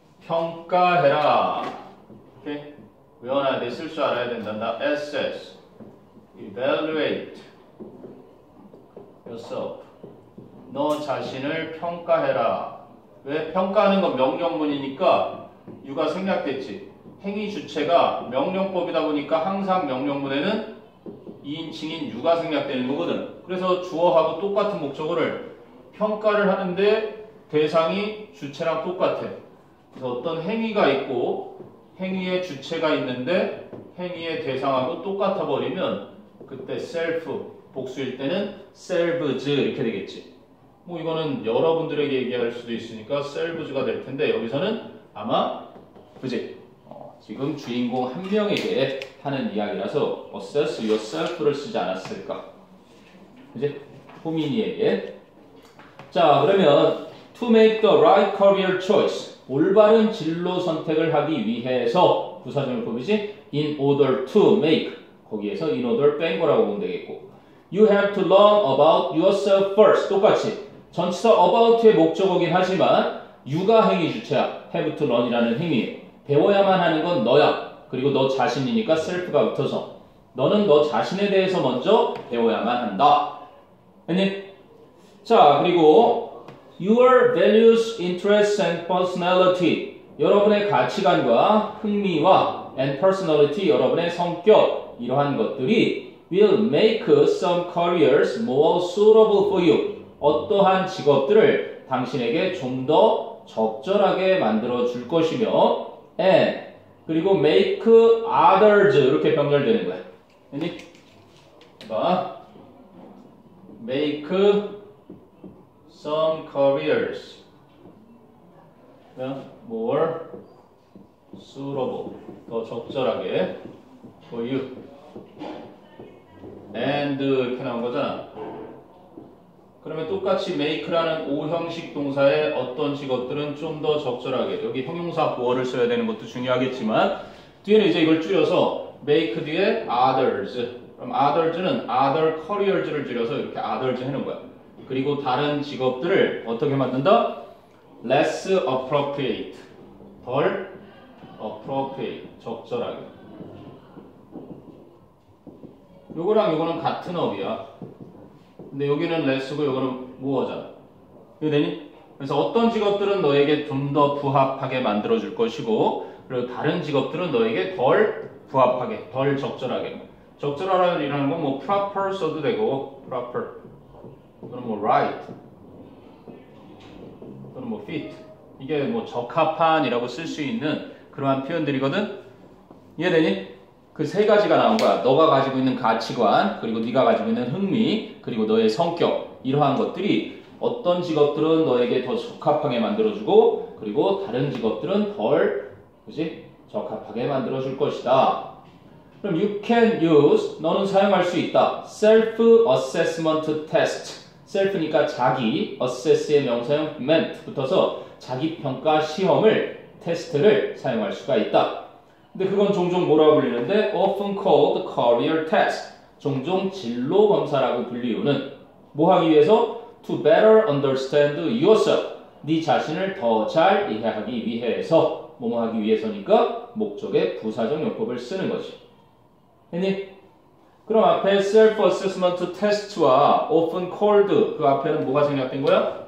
평가해라. 오케이? 외워놔야 돼. 쓸 줄 알아야 된단다. Assess, evaluate yourself. 너 자신을 평가해라. 왜? 평가하는 건 명령문이니까 유가 생략됐지. 행위 주체가 명령법이다 보니까 항상 명령문에는 이인칭인 유가 생략되는 거거든. 그래서 주어하고 똑같은 목적어를 평가를 하는데 대상이 주체랑 똑같아. 그래서 어떤 행위가 있고 행위의 주체가 있는데 행위의 대상하고 똑같아 버리면 그때 self, 복수일 때는 selves 이렇게 되겠지. 뭐 이거는 여러분들에게 얘기할 수도 있으니까 selves가 될 텐데 여기서는 아마 그지? 어, 지금 주인공 한 명에게 하는 이야기라서 assess yourself를 쓰지 않았을까? 그지? 호민이에게. 자 그러면 to make the right career choice 올바른 진로 선택을 하기 위해서 부사절법이지 in order to make 거기에서 in order 뺀 거라고 보면 되겠고 you have to learn about yourself first 똑같이 전치사 about의 목적어긴 하지만 you가 행위 주체야 have to learn이라는 행위 배워야만 하는 건 너야 그리고 너 자신이니까 self가 붙어서 너는 너 자신에 대해서 먼저 배워야만 한다 했니? 자 그리고 Your values, interests and personality 여러분의 가치관과 흥미와 and personality 여러분의 성격 이러한 것들이 will make some careers more suitable for you 어떠한 직업들을 당신에게 좀 더 적절하게 만들어 줄 것이며 and 그리고 make others 이렇게 병렬되는 거야. 됐니? 봐. make some careers more suitable 더 적절하게 for you and 이렇게 나온 거잖아. 그러면 똑같이 make라는 오형식 동사의 어떤 직업들은 좀 더 적절하게 여기 형용사 보어를 써야 되는 것도 중요하겠지만 뒤에는 이제 이걸 줄여서 make 뒤에 others 그럼 others는 other careers를 줄여서 이렇게 others 해놓은 거야. 그리고 다른 직업들을 어떻게 만든다? less appropriate 덜 appropriate 적절하게 요거랑 요거는 같은 어휘야. 근데 여기는 less고 요거는 more잖아. 이거 되니? 그래서 어떤 직업들은 너에게 좀 더 부합하게 만들어줄 것이고 그리고 다른 직업들은 너에게 덜 부합하게, 덜 적절하게. 적절하라는 건 뭐 proper 써도 되고 proper 또는 뭐 right 또는 뭐 fit 이게 뭐 적합한이라고 쓸 수 있는 그러한 표현들이거든. 이해되니? 그 세 가지가 나온 거야. 너가 가지고 있는 가치관, 그리고 네가 가지고 있는 흥미, 그리고 너의 성격 이러한 것들이 어떤 직업들은 너에게 더 적합하게 만들어주고 그리고 다른 직업들은 덜 그지? 적합하게 만들어줄 것이다. 그럼 you can use, 너는 사용할 수 있다. self-assessment test. self니까 자기, assess의 명사형 meant 붙어서 자기평가 시험을, 테스트를 사용할 수가 있다. 근데 그건 종종 뭐라고 불리는데 often called career test. 종종 진로 검사라고 불리우는 뭐 하기 위해서? to better understand yourself. 네 자신을 더 잘 이해하기 위해서 뭐뭐 하기 위해서니까 목적의 부사적 용법을 쓰는 거지. 했니? 그럼 앞에 self-assessment test와 often called 그 앞에는 뭐가 생략된 거야?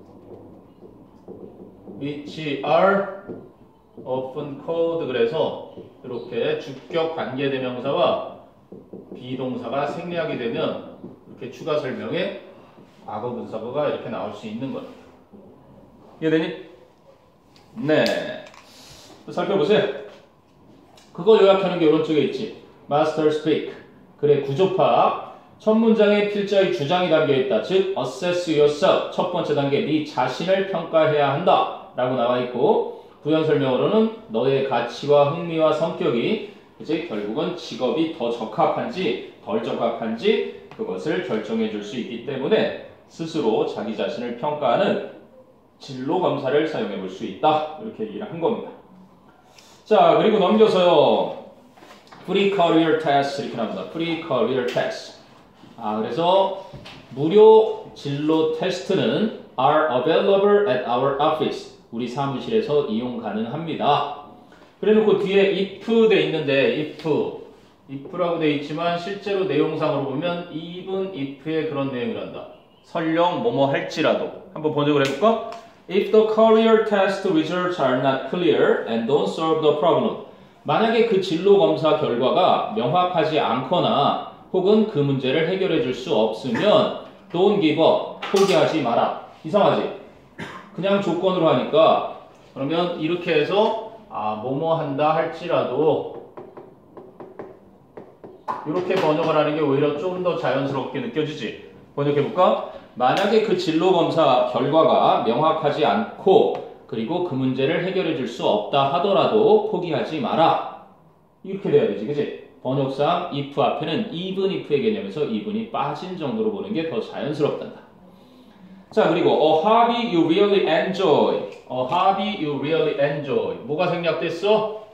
which are often called 그래서 이렇게 주격 관계대명사와 비동사가 생략이 되면 이렇게 추가 설명에 과거 분사구가 이렇게 나올 수 있는 거예요. 이해되니? 네. 살펴보세요. 그거 요약하는 게 오른쪽에 있지. Master speak. 그래, 구조파. 첫 문장에 필자의 주장이 담겨있다. 즉, assess yourself. 첫 번째 단계, 네 자신을 평가해야 한다. 라고 나와있고, 부연 설명으로는 너의 가치와 흥미와 성격이 이제 결국은 직업이 더 적합한지 덜 적합한지 그것을 결정해 줄 수 있기 때문에 스스로 자기 자신을 평가하는 진로 검사를 사용해 볼 수 있다. 이렇게 얘기를 한 겁니다. 자, 그리고 넘겨서요. Free Career Test 이렇게 나옵니다. Free Career Test. 아, 그래서 무료 진로 테스트는 are available at our office. 우리 사무실에서 이용 가능합니다. 그래놓고 뒤에 if 돼 있는데 if, if라고 돼 있지만 실제로 내용상으로 보면 even if의 그런 내용을 한다. 설령 뭐뭐 할지라도. 한번 번역을 해볼까? If the career test results are not clear and don't solve the problem. 만약에 그 진로 검사 결과가 명확하지 않거나 혹은 그 문제를 해결해 줄 수 없으면 don't give up. 포기하지 마라. 이상하지? 그냥 조건으로 하니까 그러면 이렇게 해서 아 뭐뭐 한다 할지라도 이렇게 번역을 하는 게 오히려 좀 더 자연스럽게 느껴지지. 번역해볼까? 만약에 그 진로 검사 결과가 명확하지 않고 그리고 그 문제를 해결해 줄 수 없다 하더라도 포기하지 마라. 이렇게 돼야 되지, 그치? 번역상 if 앞에는 even if의 개념에서 even이 빠진 정도로 보는 게 더 자연스럽단다. 자, 그리고 a hobby you really enjoy. a hobby you really enjoy. 뭐가 생략됐어?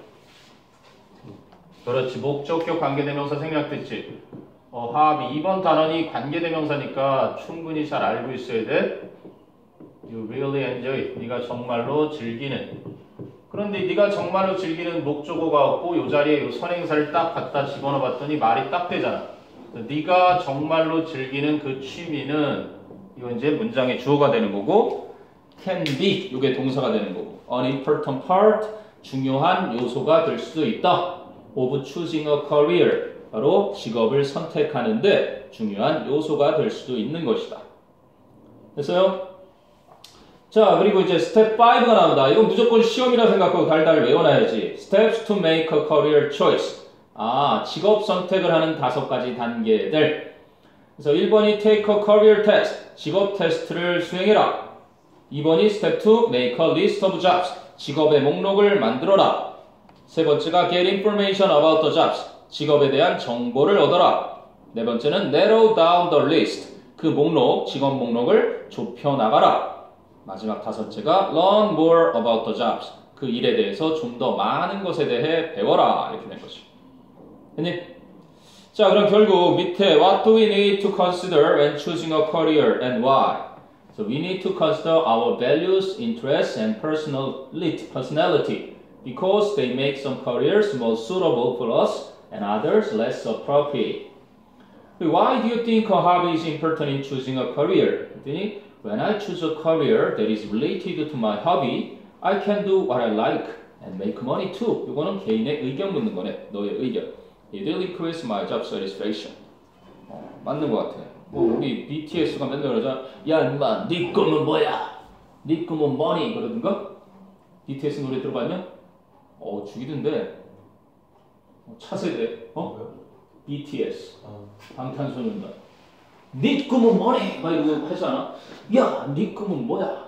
그렇지, 목적격 관계대명사 생략됐지. a hobby. 이번 단원이 관계대명사니까 충분히 잘 알고 있어야 돼. You really enjoy. 네가 정말로 즐기는. 그런데 네가 정말로 즐기는 목적어가 없고 이 자리에 이 선행사를 딱 갖다 집어넣어 봤더니 말이 딱 되잖아. 네가 정말로 즐기는 그 취미는 이거 이제 문장의 주어가 되는 거고 can be 이게 동사가 되는 거고 an important part 중요한 요소가 될 수도 있다. of choosing a career 바로 직업을 선택하는데 중요한 요소가 될 수도 있는 것이다. 됐어요? 자, 그리고 이제 스텝 오가 나온다. 이건 무조건 시험이라 생각하고 달달 외워놔야지. Steps to make a career choice. 아, 직업 선택을 하는 다섯 가지 단계들. 그래서 일 번이 take a career test. 직업 테스트를 수행해라. 이 번이 step two, make a list of jobs. 직업의 목록을 만들어라. 세 번째가 get information about the jobs. 직업에 대한 정보를 얻어라. 네 번째는 narrow down the list. 그 목록, 직업 목록을 좁혀 나가라. 마지막 다섯째가 learn more about the jobs. 그 일에 대해서 좀 더 많은 것에 대해 배워라. 이렇게 된 거죠. 됐니? 자, 그럼 결국 밑에 what do we need to consider when choosing a career and why? So we need to consider our values, interests, and personality, personality because they make some careers more suitable for us and others less appropriate. Why do you think a hobby is important in choosing a career? When I choose a career that is related to my hobby, I can do what I like and make money too. 이거는 개인의 의견 묻는 거네. 너의 의견. It will increase my job satisfaction. 어, 맞는 것 같아. 뭐 우리 비티에스가 맨날 그러잖아. 야 인마, 네 꿈은 뭐야? 네 꿈은 money 그러던가? 비티에스 노래 들어봤냐? 어 죽이던데. 어, 차세대. 어? 비티에스. 방탄소년단. 네 꿈은 뭐래? 막 이러고 하잖아. 야, 네 꿈은 뭐야?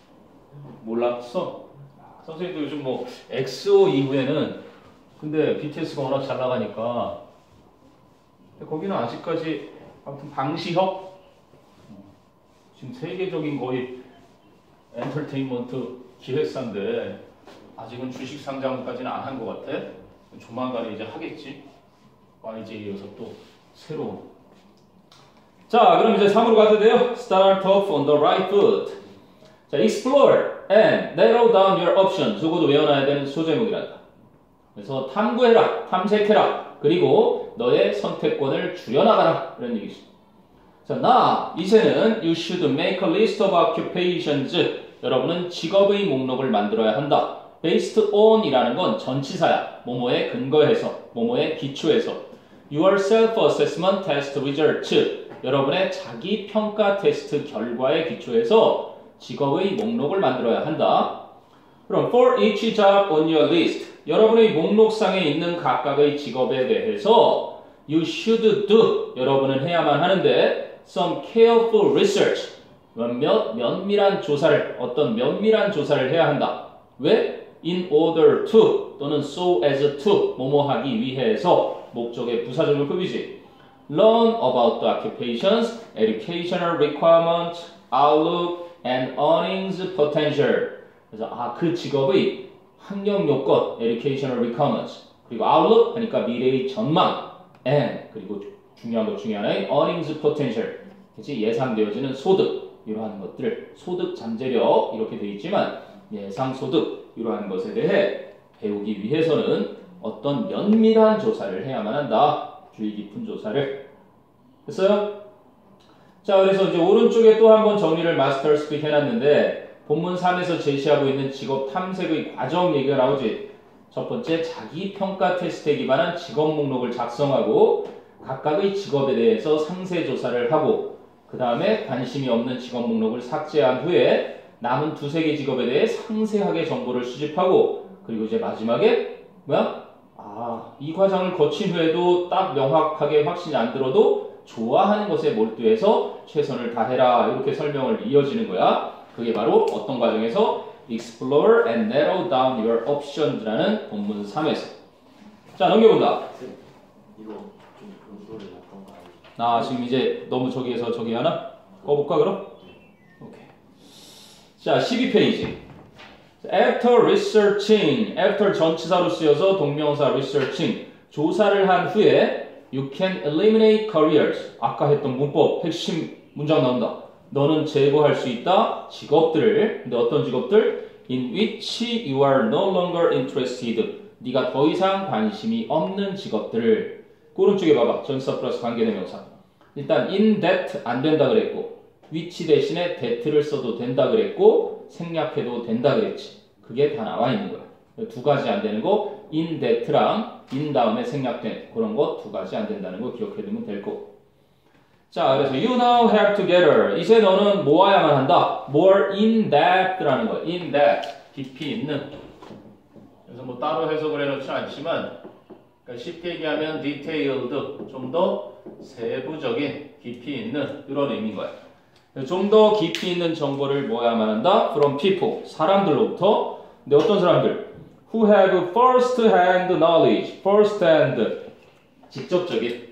몰랐어? 선생님도 요즘 뭐 엑스오 이후에는 근데 비티에스가 워낙 잘 나가니까 거기는 아직까지 아무튼 방시혁 지금 세계적인 거의 엔터테인먼트 기획사인데 아직은 주식 상장까지는 안 한 것 같아. 조만간에 이제 하겠지. 와이제이에 이어서 또 새로운. 자, 그럼 이제 삼으로 가도 돼요. Start off on the right foot. 자, explore and narrow down your options. 이것도 외워놔야 되는 소제목이란다. 그래서 탐구해라, 탐색해라. 그리고 너의 선택권을 줄여나가라. 이런 얘기죠. 자, 나 이제는 you should make a list of occupations. 여러분은 직업의 목록을 만들어야 한다. based on 이라는 건 전치사야. 뭐뭐에 근거해서, 뭐뭐에 기초해서. Your self-assessment test results. 여러분의 자기 평가 테스트 결과에 기초해서 직업의 목록을 만들어야 한다. 그럼 for each job on your list. 여러분의 목록상에 있는 각각의 직업에 대해서 you should do. 여러분은 해야만 하는데 some careful research. 몇몇 면밀한 조사를 어떤 면밀한 조사를 해야 한다. 왜? in order to 또는 so as to 뭐뭐 하기 위해서 목적의 부사적인 급이지. Learn about the occupations, educational requirements, outlook, and earnings potential. 그래서 아, 그 직업의 학력 요건, educational requirements, 그리고 outlook 하니까 미래의 전망, and 그리고 중요한 것 중에 하나의 earnings potential, 그치? 예상되어지는 소득 이러한 것들, 소득 잠재력 이렇게 되어 있지만 예상 소득 이러한 것에 대해 배우기 위해서는 어떤 면밀한 조사를 해야만 한다. 주의 깊은 조사를 됐어요? 자, 그래서 이제 오른쪽에 또 한 번 정리를 마스터 스픽 해놨는데 본문 삼에서 제시하고 있는 직업 탐색의 과정 얘기가 나오지. 첫 번째, 자기 평가 테스트에 기반한 직업 목록을 작성하고 각각의 직업에 대해서 상세 조사를 하고 그 다음에 관심이 없는 직업 목록을 삭제한 후에 남은 두세 개 직업에 대해 상세하게 정보를 수집하고 그리고 이제 마지막에 뭐야? 아, 이 과정을 거친 후에도 딱 명확하게 확신이 안 들어도 좋아하는 것에 몰두해서 최선을 다해라. 이렇게 설명을 이어지는 거야. 그게 바로 어떤 과정에서 explore and narrow down your options라는 본문 삼에서. 자, 넘겨본다. 이거 좀 본소리 났던 거 아니에요? 아, 지금 이제 너무 저기에서 저기 하나? 꺼볼까 그럼? 오케이. 자, 십이 페이지. After researching, after 전치사로 쓰여서 동명사 researching, 조사를 한 후에 you can eliminate careers. 아까 했던 문법 핵심 문장 나온다. 너는 제거할 수 있다. 직업들을. 근데 어떤 직업들? In which you are no longer interested. 네가 더 이상 관심이 없는 직업들을. 오른쪽에 봐봐. 전치사 플러스 관계대명사. 일단 in that 안 된다 그랬고 which 대신에 that를 써도 된다 그랬고 생략해도 된다 그랬지. 그게 다 나와 있는 거야. 두 가지 안 되는 거 in that랑 in 다음에 생략된 그런 거 두 가지 안 된다는 거 기억해 두면 될 거고. 자, 그래서 you now have together. 이제 너는 모아야만 한다. more in depth라는 거야. in depth. 깊이 있는. 그래서 뭐 따로 해석을 해놓지 않지만 그러니까 쉽게 얘기하면 detailed, 좀 더 세부적인 깊이 있는 이런 의미인 거야. 좀 더 깊이 있는 정보를 모아야만 한다. from people, 사람들로부터. 근데 어떤 사람들? who have first hand knowledge, first hand, 직접적인.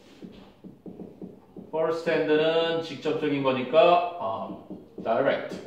first hand는 직접적인 거니까 아, direct,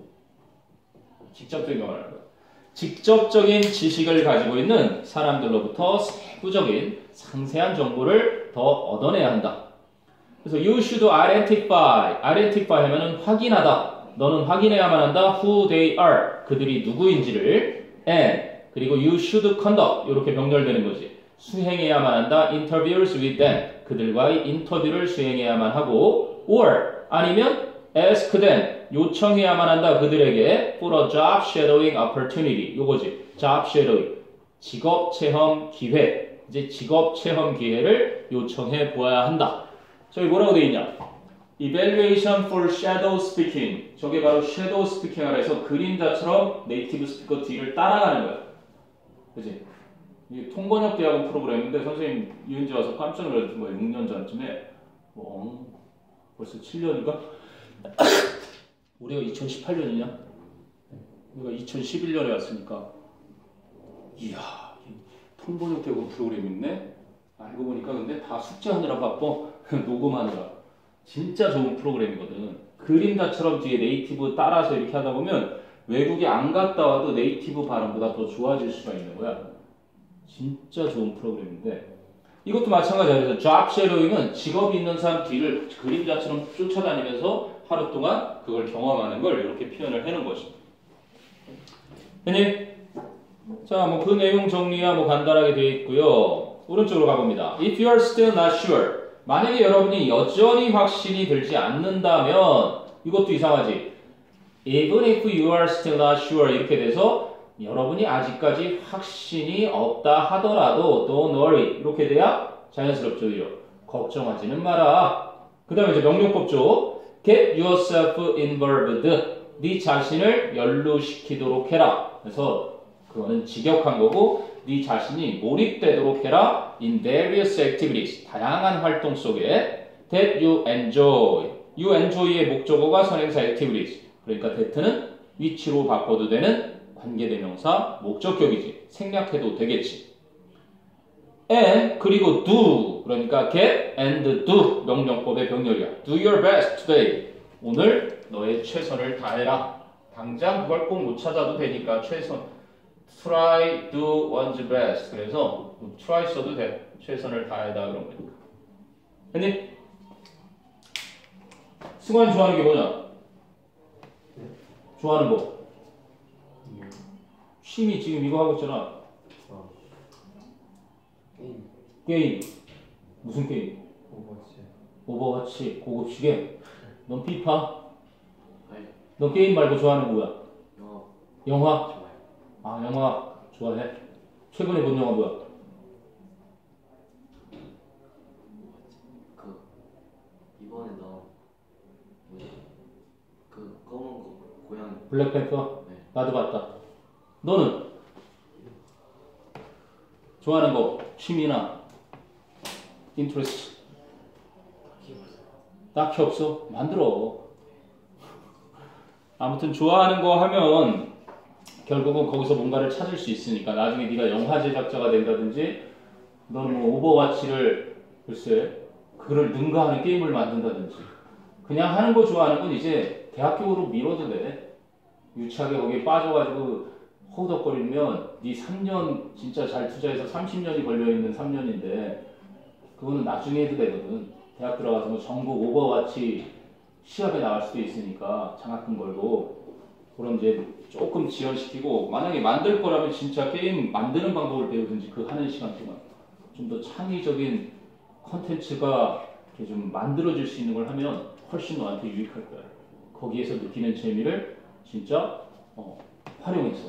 직접적인 거 말하는 거야. 직접적인 지식을 가지고 있는 사람들로부터 세부적인 상세한 정보를 더 얻어내야 한다. 그래서 you should identify, identify 하면은 확인하다. 너는 확인해야만 한다. who they are, 그들이 누구인지를. and 그리고 you should conduct, 이렇게 병렬되는 거지. 수행해야만 한다. interviews with them, 그들과의 인터뷰를 수행해야만 하고. or 아니면 ask them, 요청해야만 한다. 그들에게 for a job shadowing opportunity, 요거지. job shadowing, 직업 체험 기회, 이제 직업 체험 기회를 요청해 보아야 한다. 저기 뭐라고 돼 있냐? Evaluation for shadow speaking. 저게 바로 shadow speaking이라 해서 그림자처럼 네이티브 스피커 뒤를 따라가는 거야. 그치? 이게 통번역 대학원 프로그램인데 선생님 이은지 와서 깜짝 놀랐던 거야. 육 년 전쯤에. 뭐, 벌써 칠 년인가? 우리가 이천십팔 년이냐? 우리가 이천십일 년에 왔으니까. 이야, 통번역 대학원 프로그램 있네? 알고 보니까 근데 다 숙제하느라 바빠. 녹음하느라. 진짜 좋은 프로그램이거든. 그림자처럼 뒤에 네이티브 따라서 이렇게 하다 보면 외국에 안 갔다 와도 네이티브 발음보다 더 좋아질 수가 있는 거야. 진짜 좋은 프로그램인데 이것도 마찬가지야. 그래서 job shadowing은 직업이 있는 사람 뒤를 그림자처럼 쫓아다니면서 하루 동안 그걸 경험하는 걸 이렇게 표현을 해놓은 것입니다. 됐니? 자, 뭐 그 내용 정리야 뭐 간단하게 되어 있고요. 오른쪽으로 가봅니다. If you are still not sure, 만약에 여러분이 여전히 확신이 들지 않는다면 이것도 이상하지. Even if you are still not sure 이렇게 돼서 여러분이 아직까지 확신이 없다 하더라도 don't worry 이렇게 돼야 자연스럽죠. 오히려 걱정하지는 마라. 그 다음에 이제 명령법죠. Get yourself involved. 네 자신을 연루시키도록 해라. 그래서 그거는 직역한 거고 네 자신이 몰입되도록 해라. In various activities. 다양한 활동 속에 that you enjoy. You enjoy의 목적어가 선행사 activities. 그러니까 that는 위치로 바꿔도 되는 관계대명사 목적격이지. 생략해도 되겠지. and 그리고 do. 그러니까 get and do 명령법의 병렬이야. Do your best today. 오늘 너의 최선을 다해라. 당장 그걸 꼭 못 찾아도 되니까 최선. try, do one's best. 그래서 try 써도 돼. 최선을 다해다 그런 거니까. 근데 승관이 좋아하는 게 뭐냐? 좋아하는 거. 취미 지금 이거 하고 있잖아. 게임. 게임. 무슨 게임? 오버워치. 오버워치. 고급 시계. 넌 피파? 아니. 넌 게임 말고 좋아하는 거 뭐야? 영화. 영화? 좋아요. 아, 영화 좋아해? 최근에 본 영화 뭐야? 그 이번에 나온 뭐지? 그 검은 거 고양이. 블랙팬서? 네. 나도 봤다. 너는? 좋아하는 거, 취미나 인트레스트? 딱히 없어? 만들어. 아무튼 좋아하는 거 하면 결국은 거기서 뭔가를 찾을 수 있으니까 나중에 네가 영화 제작자가 된다든지 너는 뭐 오버워치를 글쎄 그걸 능가하는 게임을 만든다든지 그냥 하는 거 좋아하는 건 이제 대학교로 미뤄도 돼. 유치하게 거기에 빠져가지고 허우덕거리면 네 삼 년 진짜 잘 투자해서 삼십 년이 걸려있는 삼 년인데 그거는 나중에 해도 되거든. 대학 들어가서 뭐 전국 오버워치 시합에 나갈 수도 있으니까 장학금 걸고 그럼 이제 조금 지연시키고 만약에 만들 거라면 진짜 게임 만드는 방법을 배우든지 그 하는 시간 동안 좀 더 창의적인 컨텐츠가 이렇게 좀 만들어질 수 있는 걸 하면 훨씬 너한테 유익할 거야. 거기에서 느끼는 재미를 진짜 어, 활용해서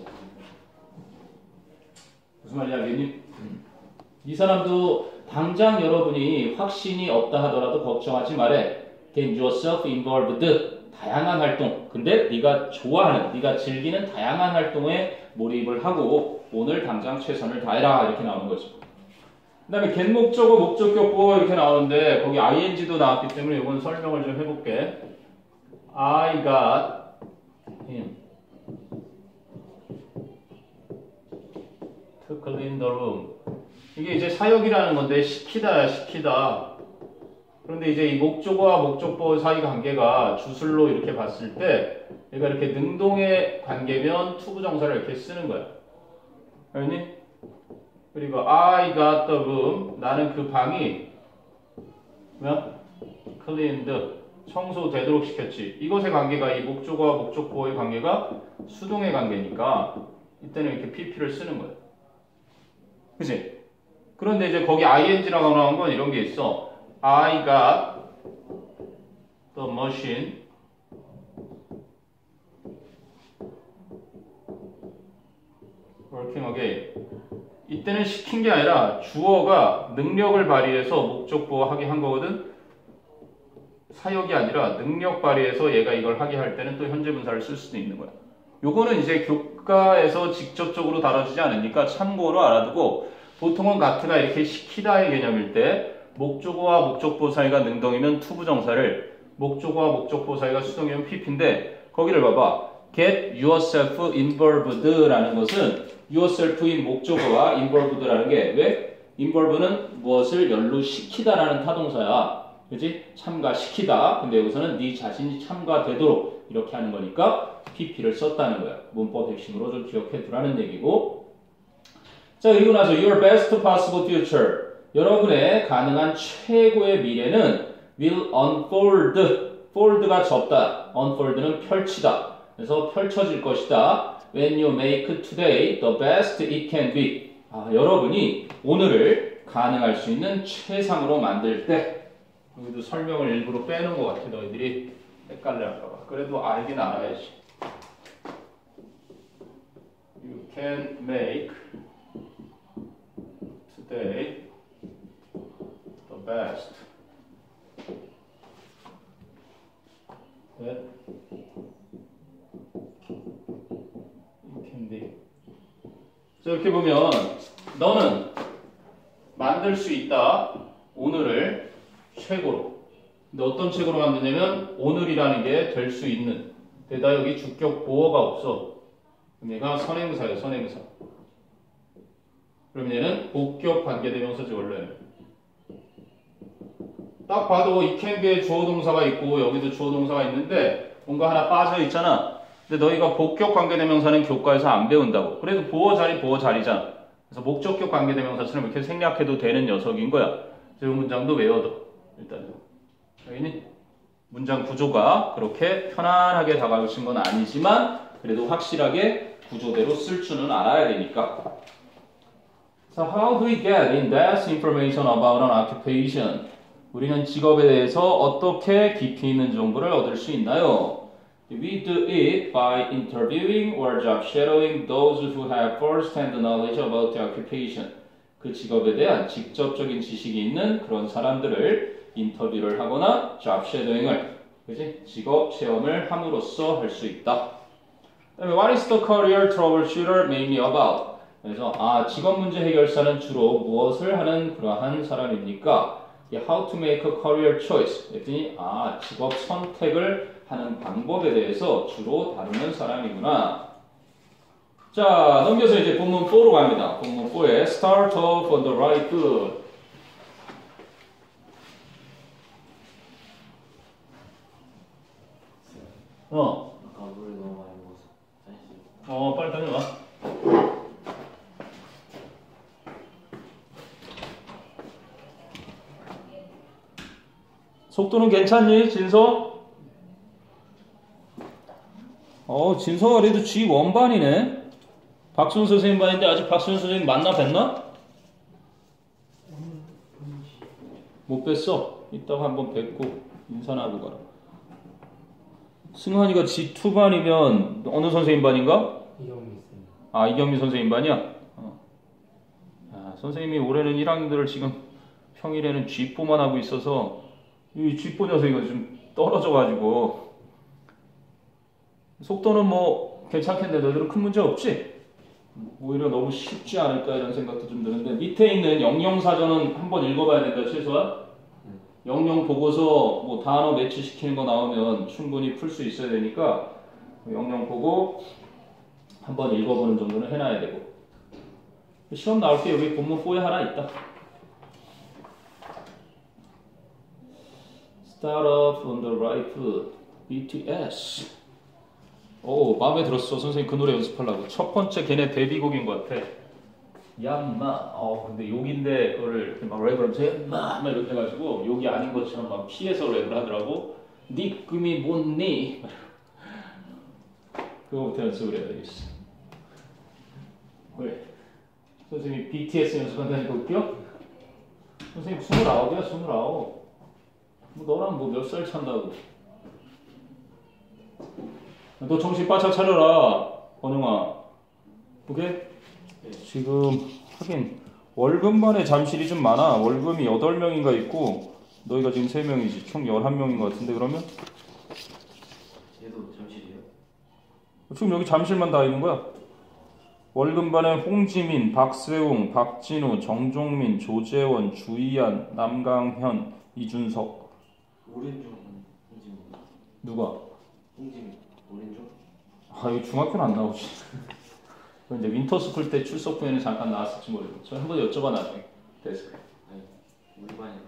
무슨 말인지 알겠니? 음. 이 사람도 당장 여러분이 확신이 없다 하더라도 걱정하지 말래. Get yourself involved. 다양한 활동. 근데 네가 좋아하는, 네가 즐기는 다양한 활동에 몰입을 하고 오늘 당장 최선을 다해라 이렇게 나오는 거죠. 그 다음에 get 목적어, 목적격보 이렇게 나오는데 거기 ing도 나왔기 때문에 이건 설명을 좀 해볼게. I got him to clean the room. 이게 이제 사역이라는 건데 시키다야 시키다. 그런데 이제 이 목적어와 목적보 사이 관계가 주술로 이렇게 봤을 때 얘가 이렇게 능동의 관계면 투부정사를 이렇게 쓰는 거야. 알니? 그리고 I got the room. 나는 그 방이 뭐야? cleaned. 청소되도록 시켰지. 이것의 관계가 이 목적어와 목적보의 관계가 수동의 관계니까 이때는 이렇게 피피를 쓰는 거야. 그치? 그런데 이제 거기 ing라고 나온 건 이런 게 있어. I got the machine working again. 이때는 시킨 게 아니라 주어가 능력을 발휘해서 목적보호 하게 한 거거든. 사역이 아니라 능력 발휘해서 얘가 이걸 하게 할 때는 또 현재 분사를 쓸 수도 있는 거야. 요거는 이제 교과에서 직접적으로 다뤄지지 않으니까 참고로 알아두고, 보통은 가트가 이렇게 시키다의 개념일 때 목적어와 목적보 사이가 능동이면 투부정사를, 목적어와 목적보 사이가 수동이면 피피인데, 거기를 봐봐. get yourself involved라는 것은 yourself인 목적어와 involved라는 게 왜? involve는 무엇을 연루시키다라는 타동사야. 그치? 참가시키다. 근데 여기서는 네 자신이 참가되도록 이렇게 하는 거니까 피피를 썼다는 거야. 문법 핵심으로 좀 기억해 두라는 얘기고. 자, 그리고 나서 your best possible future. 여러분의 가능한 최고의 미래는 will unfold. fold가 접다. unfold는 펼치다. 그래서 펼쳐질 것이다. When you make today the best it can be. 아, 여러분이 오늘을 가능할 수 있는 최상으로 만들 때. 여기도 설명을 일부러 빼놓은 것 같아. 너희들이 헷갈려 할까봐. 그래도 알긴 알아야지. You can make today the best that it can be. 자, 이렇게 보면 너는 만들 수 있다. 오늘을 최고로. 근데 어떤 최고로 만드냐면 오늘이라는 게 될 수 있는. 게다가 여기 주격 보어가 없어. 그럼 얘가 선행사예요. 선행사. 그럼 얘는 복격 관계대명사지 원래. 딱 봐도 it can be에 주어 동사가 있고 여기도 주어 동사가 있는데 뭔가 하나 빠져 있잖아. 근데 너희가 복격 관계대명사는 교과에서 안 배운다고. 그래도 보어 자리 보어 자리잖아. 그래서 목적격 관계대명사처럼 이렇게 생략해도 되는 녀석인 거야. 이 문장도 외워둬. 일단 여기는 문장 구조가 그렇게 편안하게 다가오신 건 아니지만 그래도 확실하게 구조대로 쓸 줄은 알아야 되니까. So how do we get in-depth information about an occupation? 우리는 직업에 대해서 어떻게 깊이 있는 정보를 얻을 수 있나요? We do it by interviewing or job shadowing those who have first-hand knowledge about the occupation. 그 직업에 대한 직접적인 지식이 있는 그런 사람들을 인터뷰를 하거나 job shadowing을, 그지? 직업 체험을 함으로써 할 수 있다. 그다음에 what is the career troubleshooter mainly about? 그래서 아, 직업 문제 해결사는 주로 무엇을 하는 그러한 사람입니까? How to make a career choice. 그랬더니 아, 직업 선택을 하는 방법에 대해서 주로 다루는 사람이구나. 자, 넘겨서 이제 본문 사로 갑니다. 본문 사에 start off on the right foot. 어. 아까 물을 너무 많이 먹어서 다시. 어, 빨리 다녀와. 속도는 괜찮니, 진서? 어, 진서가 그래도 지 일 반이네. 박순 선생님 반인데 아직 박순 선생님 만나 뵀나? 못 뵀어. 이따가 한번 뵙고 인사나 하고 가라. 승환이가 지 이 반이면 어느 선생님 반인가? 이경미 있습니다. 아, 이경미 선생님 반이야? 어. 아, 선생님이 올해는 일 학년들을 지금 평일에는 지 사만 하고 있어서 이 지 사 녀석이 좀 떨어져가지고 속도는 뭐 괜찮겠는데 너희들은 큰 문제 없지? 오히려 너무 쉽지 않을까 이런 생각도 좀 드는데 밑에 있는 영영사전은 한번 읽어봐야 된다 최소한. 영영 보고서 뭐 단어 매치시키는 거 나오면 충분히 풀 수 있어야 되니까 영영 보고 한번 읽어보는 정도는 해놔야 되고. 시험 나올 때 여기 본문 사에 하나 있다. Start off on the right foot. 비티에스. 오, 마음에 들었어. 선생님 그 노래 연습하려고. 첫 번째 걔네 데뷔곡인 것 같아. 얌마. 어, 근데 욕인데 그거를 이렇게 막 랩을 하면서 얌마 막 이렇게 해가지고 욕이 아닌 것처럼 막 피해서 랩을 하더라고. 니 꿈이 뭔니? 그거부터 연습을 해야 되겠어. 왜? 선생님이 비티에스 연습한다니까 웃겨? 선생님 스물아홉이야 스물아홉. 뭐 너랑 뭐 몇 살 찬다고. 너 정신 바짝 차려라, 번영아. 오케이? 지금 하긴 월급만에 잠실이 좀 많아. 월급이 여덟 명인가 있고 너희가 지금 세 명이지. 총 열한 명인 것 같은데 그러면? 얘도 잠실이에요? 지금 여기 잠실만 다 있는 거야. 월급반에 홍지민, 박세웅, 박진우, 정종민, 조재원, 주희안, 남강현, 이준석. 오른쪽 홍지민. 누가? 홍지민. 오른쪽? 아 여기 중학교는 안 나오지. 그건 이제 윈터스쿨 때 출석 후에는 잠깐 나왔을지 모르겠고 저 한번 여쭤봐 나중에 데스크. 아니 우리 반이요.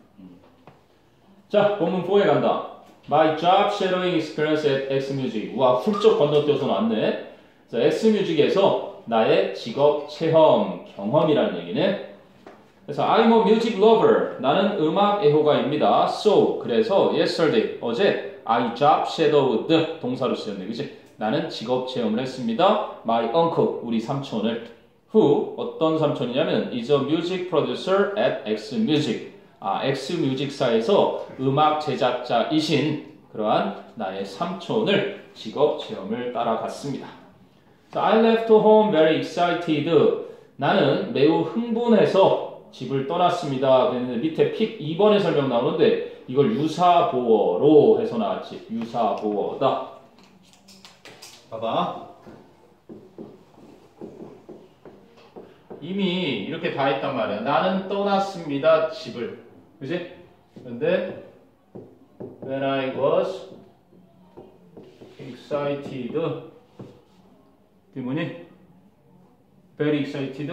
자 본문 사에 간다. My job shadowing experience at Xmusic. 와 훌쩍 건너뛰어서 나왔네. 자, Xmusic에서 나의 직업 체험 경험이라는 얘기네. 그래서 I'm a music lover. 나는 음악 애호가입니다. So 그래서 yesterday 어제 I job shadowed 동사로 쓰였네, 그지? 나는 직업 체험을 했습니다. My uncle 우리 삼촌을 who 어떤 삼촌이냐면 is a music producer at Xmusic. 아, Xmusic사에서 음악 제작자이신 그러한 나의 삼촌을 직업 체험을 따라갔습니다. So I left home very excited. 나는 매우 흥분해서 집을 떠났습니다. 그랬는데 밑에 픽 이 번의 설명 나오는데 이걸 유사보어로 해서 나왔지. 유사보어다. 봐봐. 이미 이렇게 다 했단 말이야. 나는 떠났습니다. 집을. 그지? 그런데 when I was excited 그 뭐니? very excited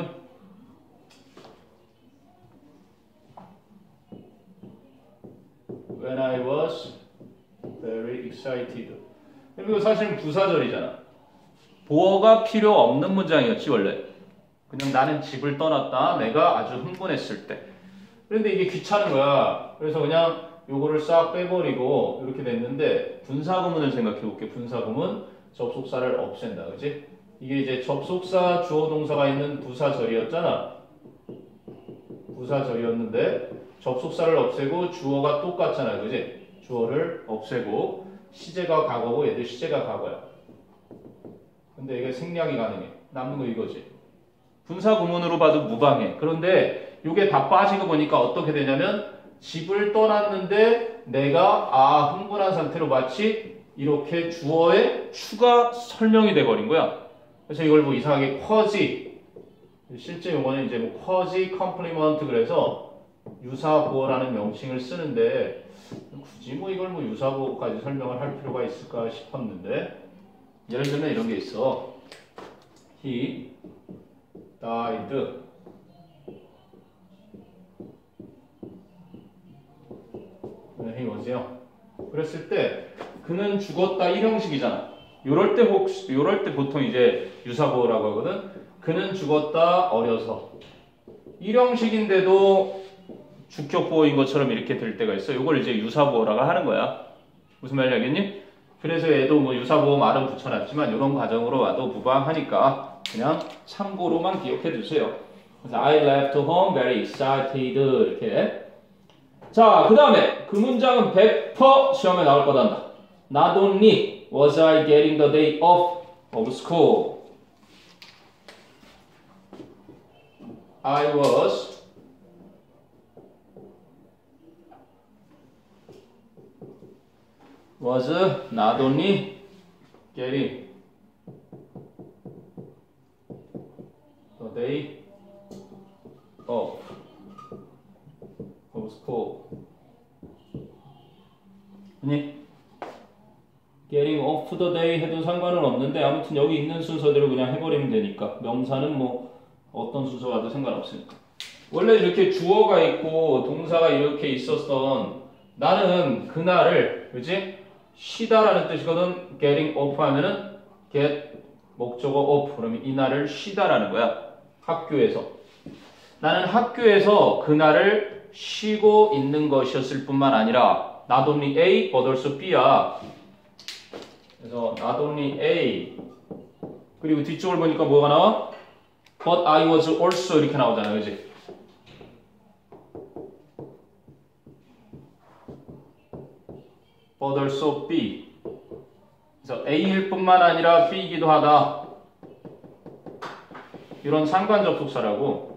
when I was very excited 그리고 사실은 부사절이잖아. 보어가 필요 없는 문장이었지 원래. 그냥 나는 집을 떠났다. 내가 아주 흥분했을 때. 그런데 이게 귀찮은 거야. 그래서 그냥 요거를 싹 빼버리고 이렇게 됐는데 분사구문을 생각해 볼게. 분사구문 접속사를 없앤다. 그치? 이게 이제 접속사 주어 동사가 있는 부사절이었잖아. 부사절이었는데 접속사를 없애고 주어가 똑같잖아. 그치? 주어를 없애고 시제가 과거고 얘들 시제가 과거야. 근데 이게 생략이 가능해. 남는 거 이거지. 분사 구문으로 봐도 무방해. 그런데 이게 다 빠지고 보니까 어떻게 되냐면 집을 떠났는데 내가 아 흥분한 상태로 마치 이렇게 주어에 추가 설명이 돼버린 거야. 그래서 이걸 뭐 이상하게 쿼지 실제 용어는 이제 뭐 쿼지 컴플리먼트 그래서 유사보어라는 명칭을 쓰는데 굳이 뭐 이걸 뭐 유사보어까지 설명을 할 필요가 있을까 싶었는데 예를 들면 이런 게 있어. He died. he was요. 그랬을 때 그는 죽었다 이 형식이잖아. 요럴 때 혹시 요럴 때 보통 이제 유사보어라고 하거든. 그는 죽었다 어려서. 일 형식인데도 주격보어인 것처럼 이렇게 될 때가 있어. 요걸 이제 유사보어라고 하는 거야. 무슨 말인지 알겠니? 그래서 얘도 뭐 유사보어 말은 붙여놨지만 이런 과정으로 와도 무방하니까 그냥 참고로만 기억해 두세요. 그래서 I left home very excited 이렇게. 자, 그 다음에 그 문장은 백 퍼센트 시험에 나올 거단다. Not only was I getting the day off of school, I was was not only getting the day off of school. 아니, getting off the day 해도 상관은 없는데 아무튼 여기 있는 순서대로 그냥 해버리면 되니까 명사는 뭐 어떤 순서 가도 상관없으니까. 원래 이렇게 주어가 있고 동사가 이렇게 있었던 나는 그날을 그지? 쉬다라는 뜻이거든. getting off 하면은 get 목적어 off 그러면 이날을 쉬다라는 거야. 학교에서. 나는 학교에서 그날을 쉬고 있는 것이었을 뿐만 아니라 not only A but also B야. 그래서 not only A 그리고 뒤쪽을 보니까 뭐가 나와? But I was also 이렇게 나오잖아. 그지? But also B. 그래서 A일 뿐만 아니라 B이기도 하다. 이런 상관 접속사라고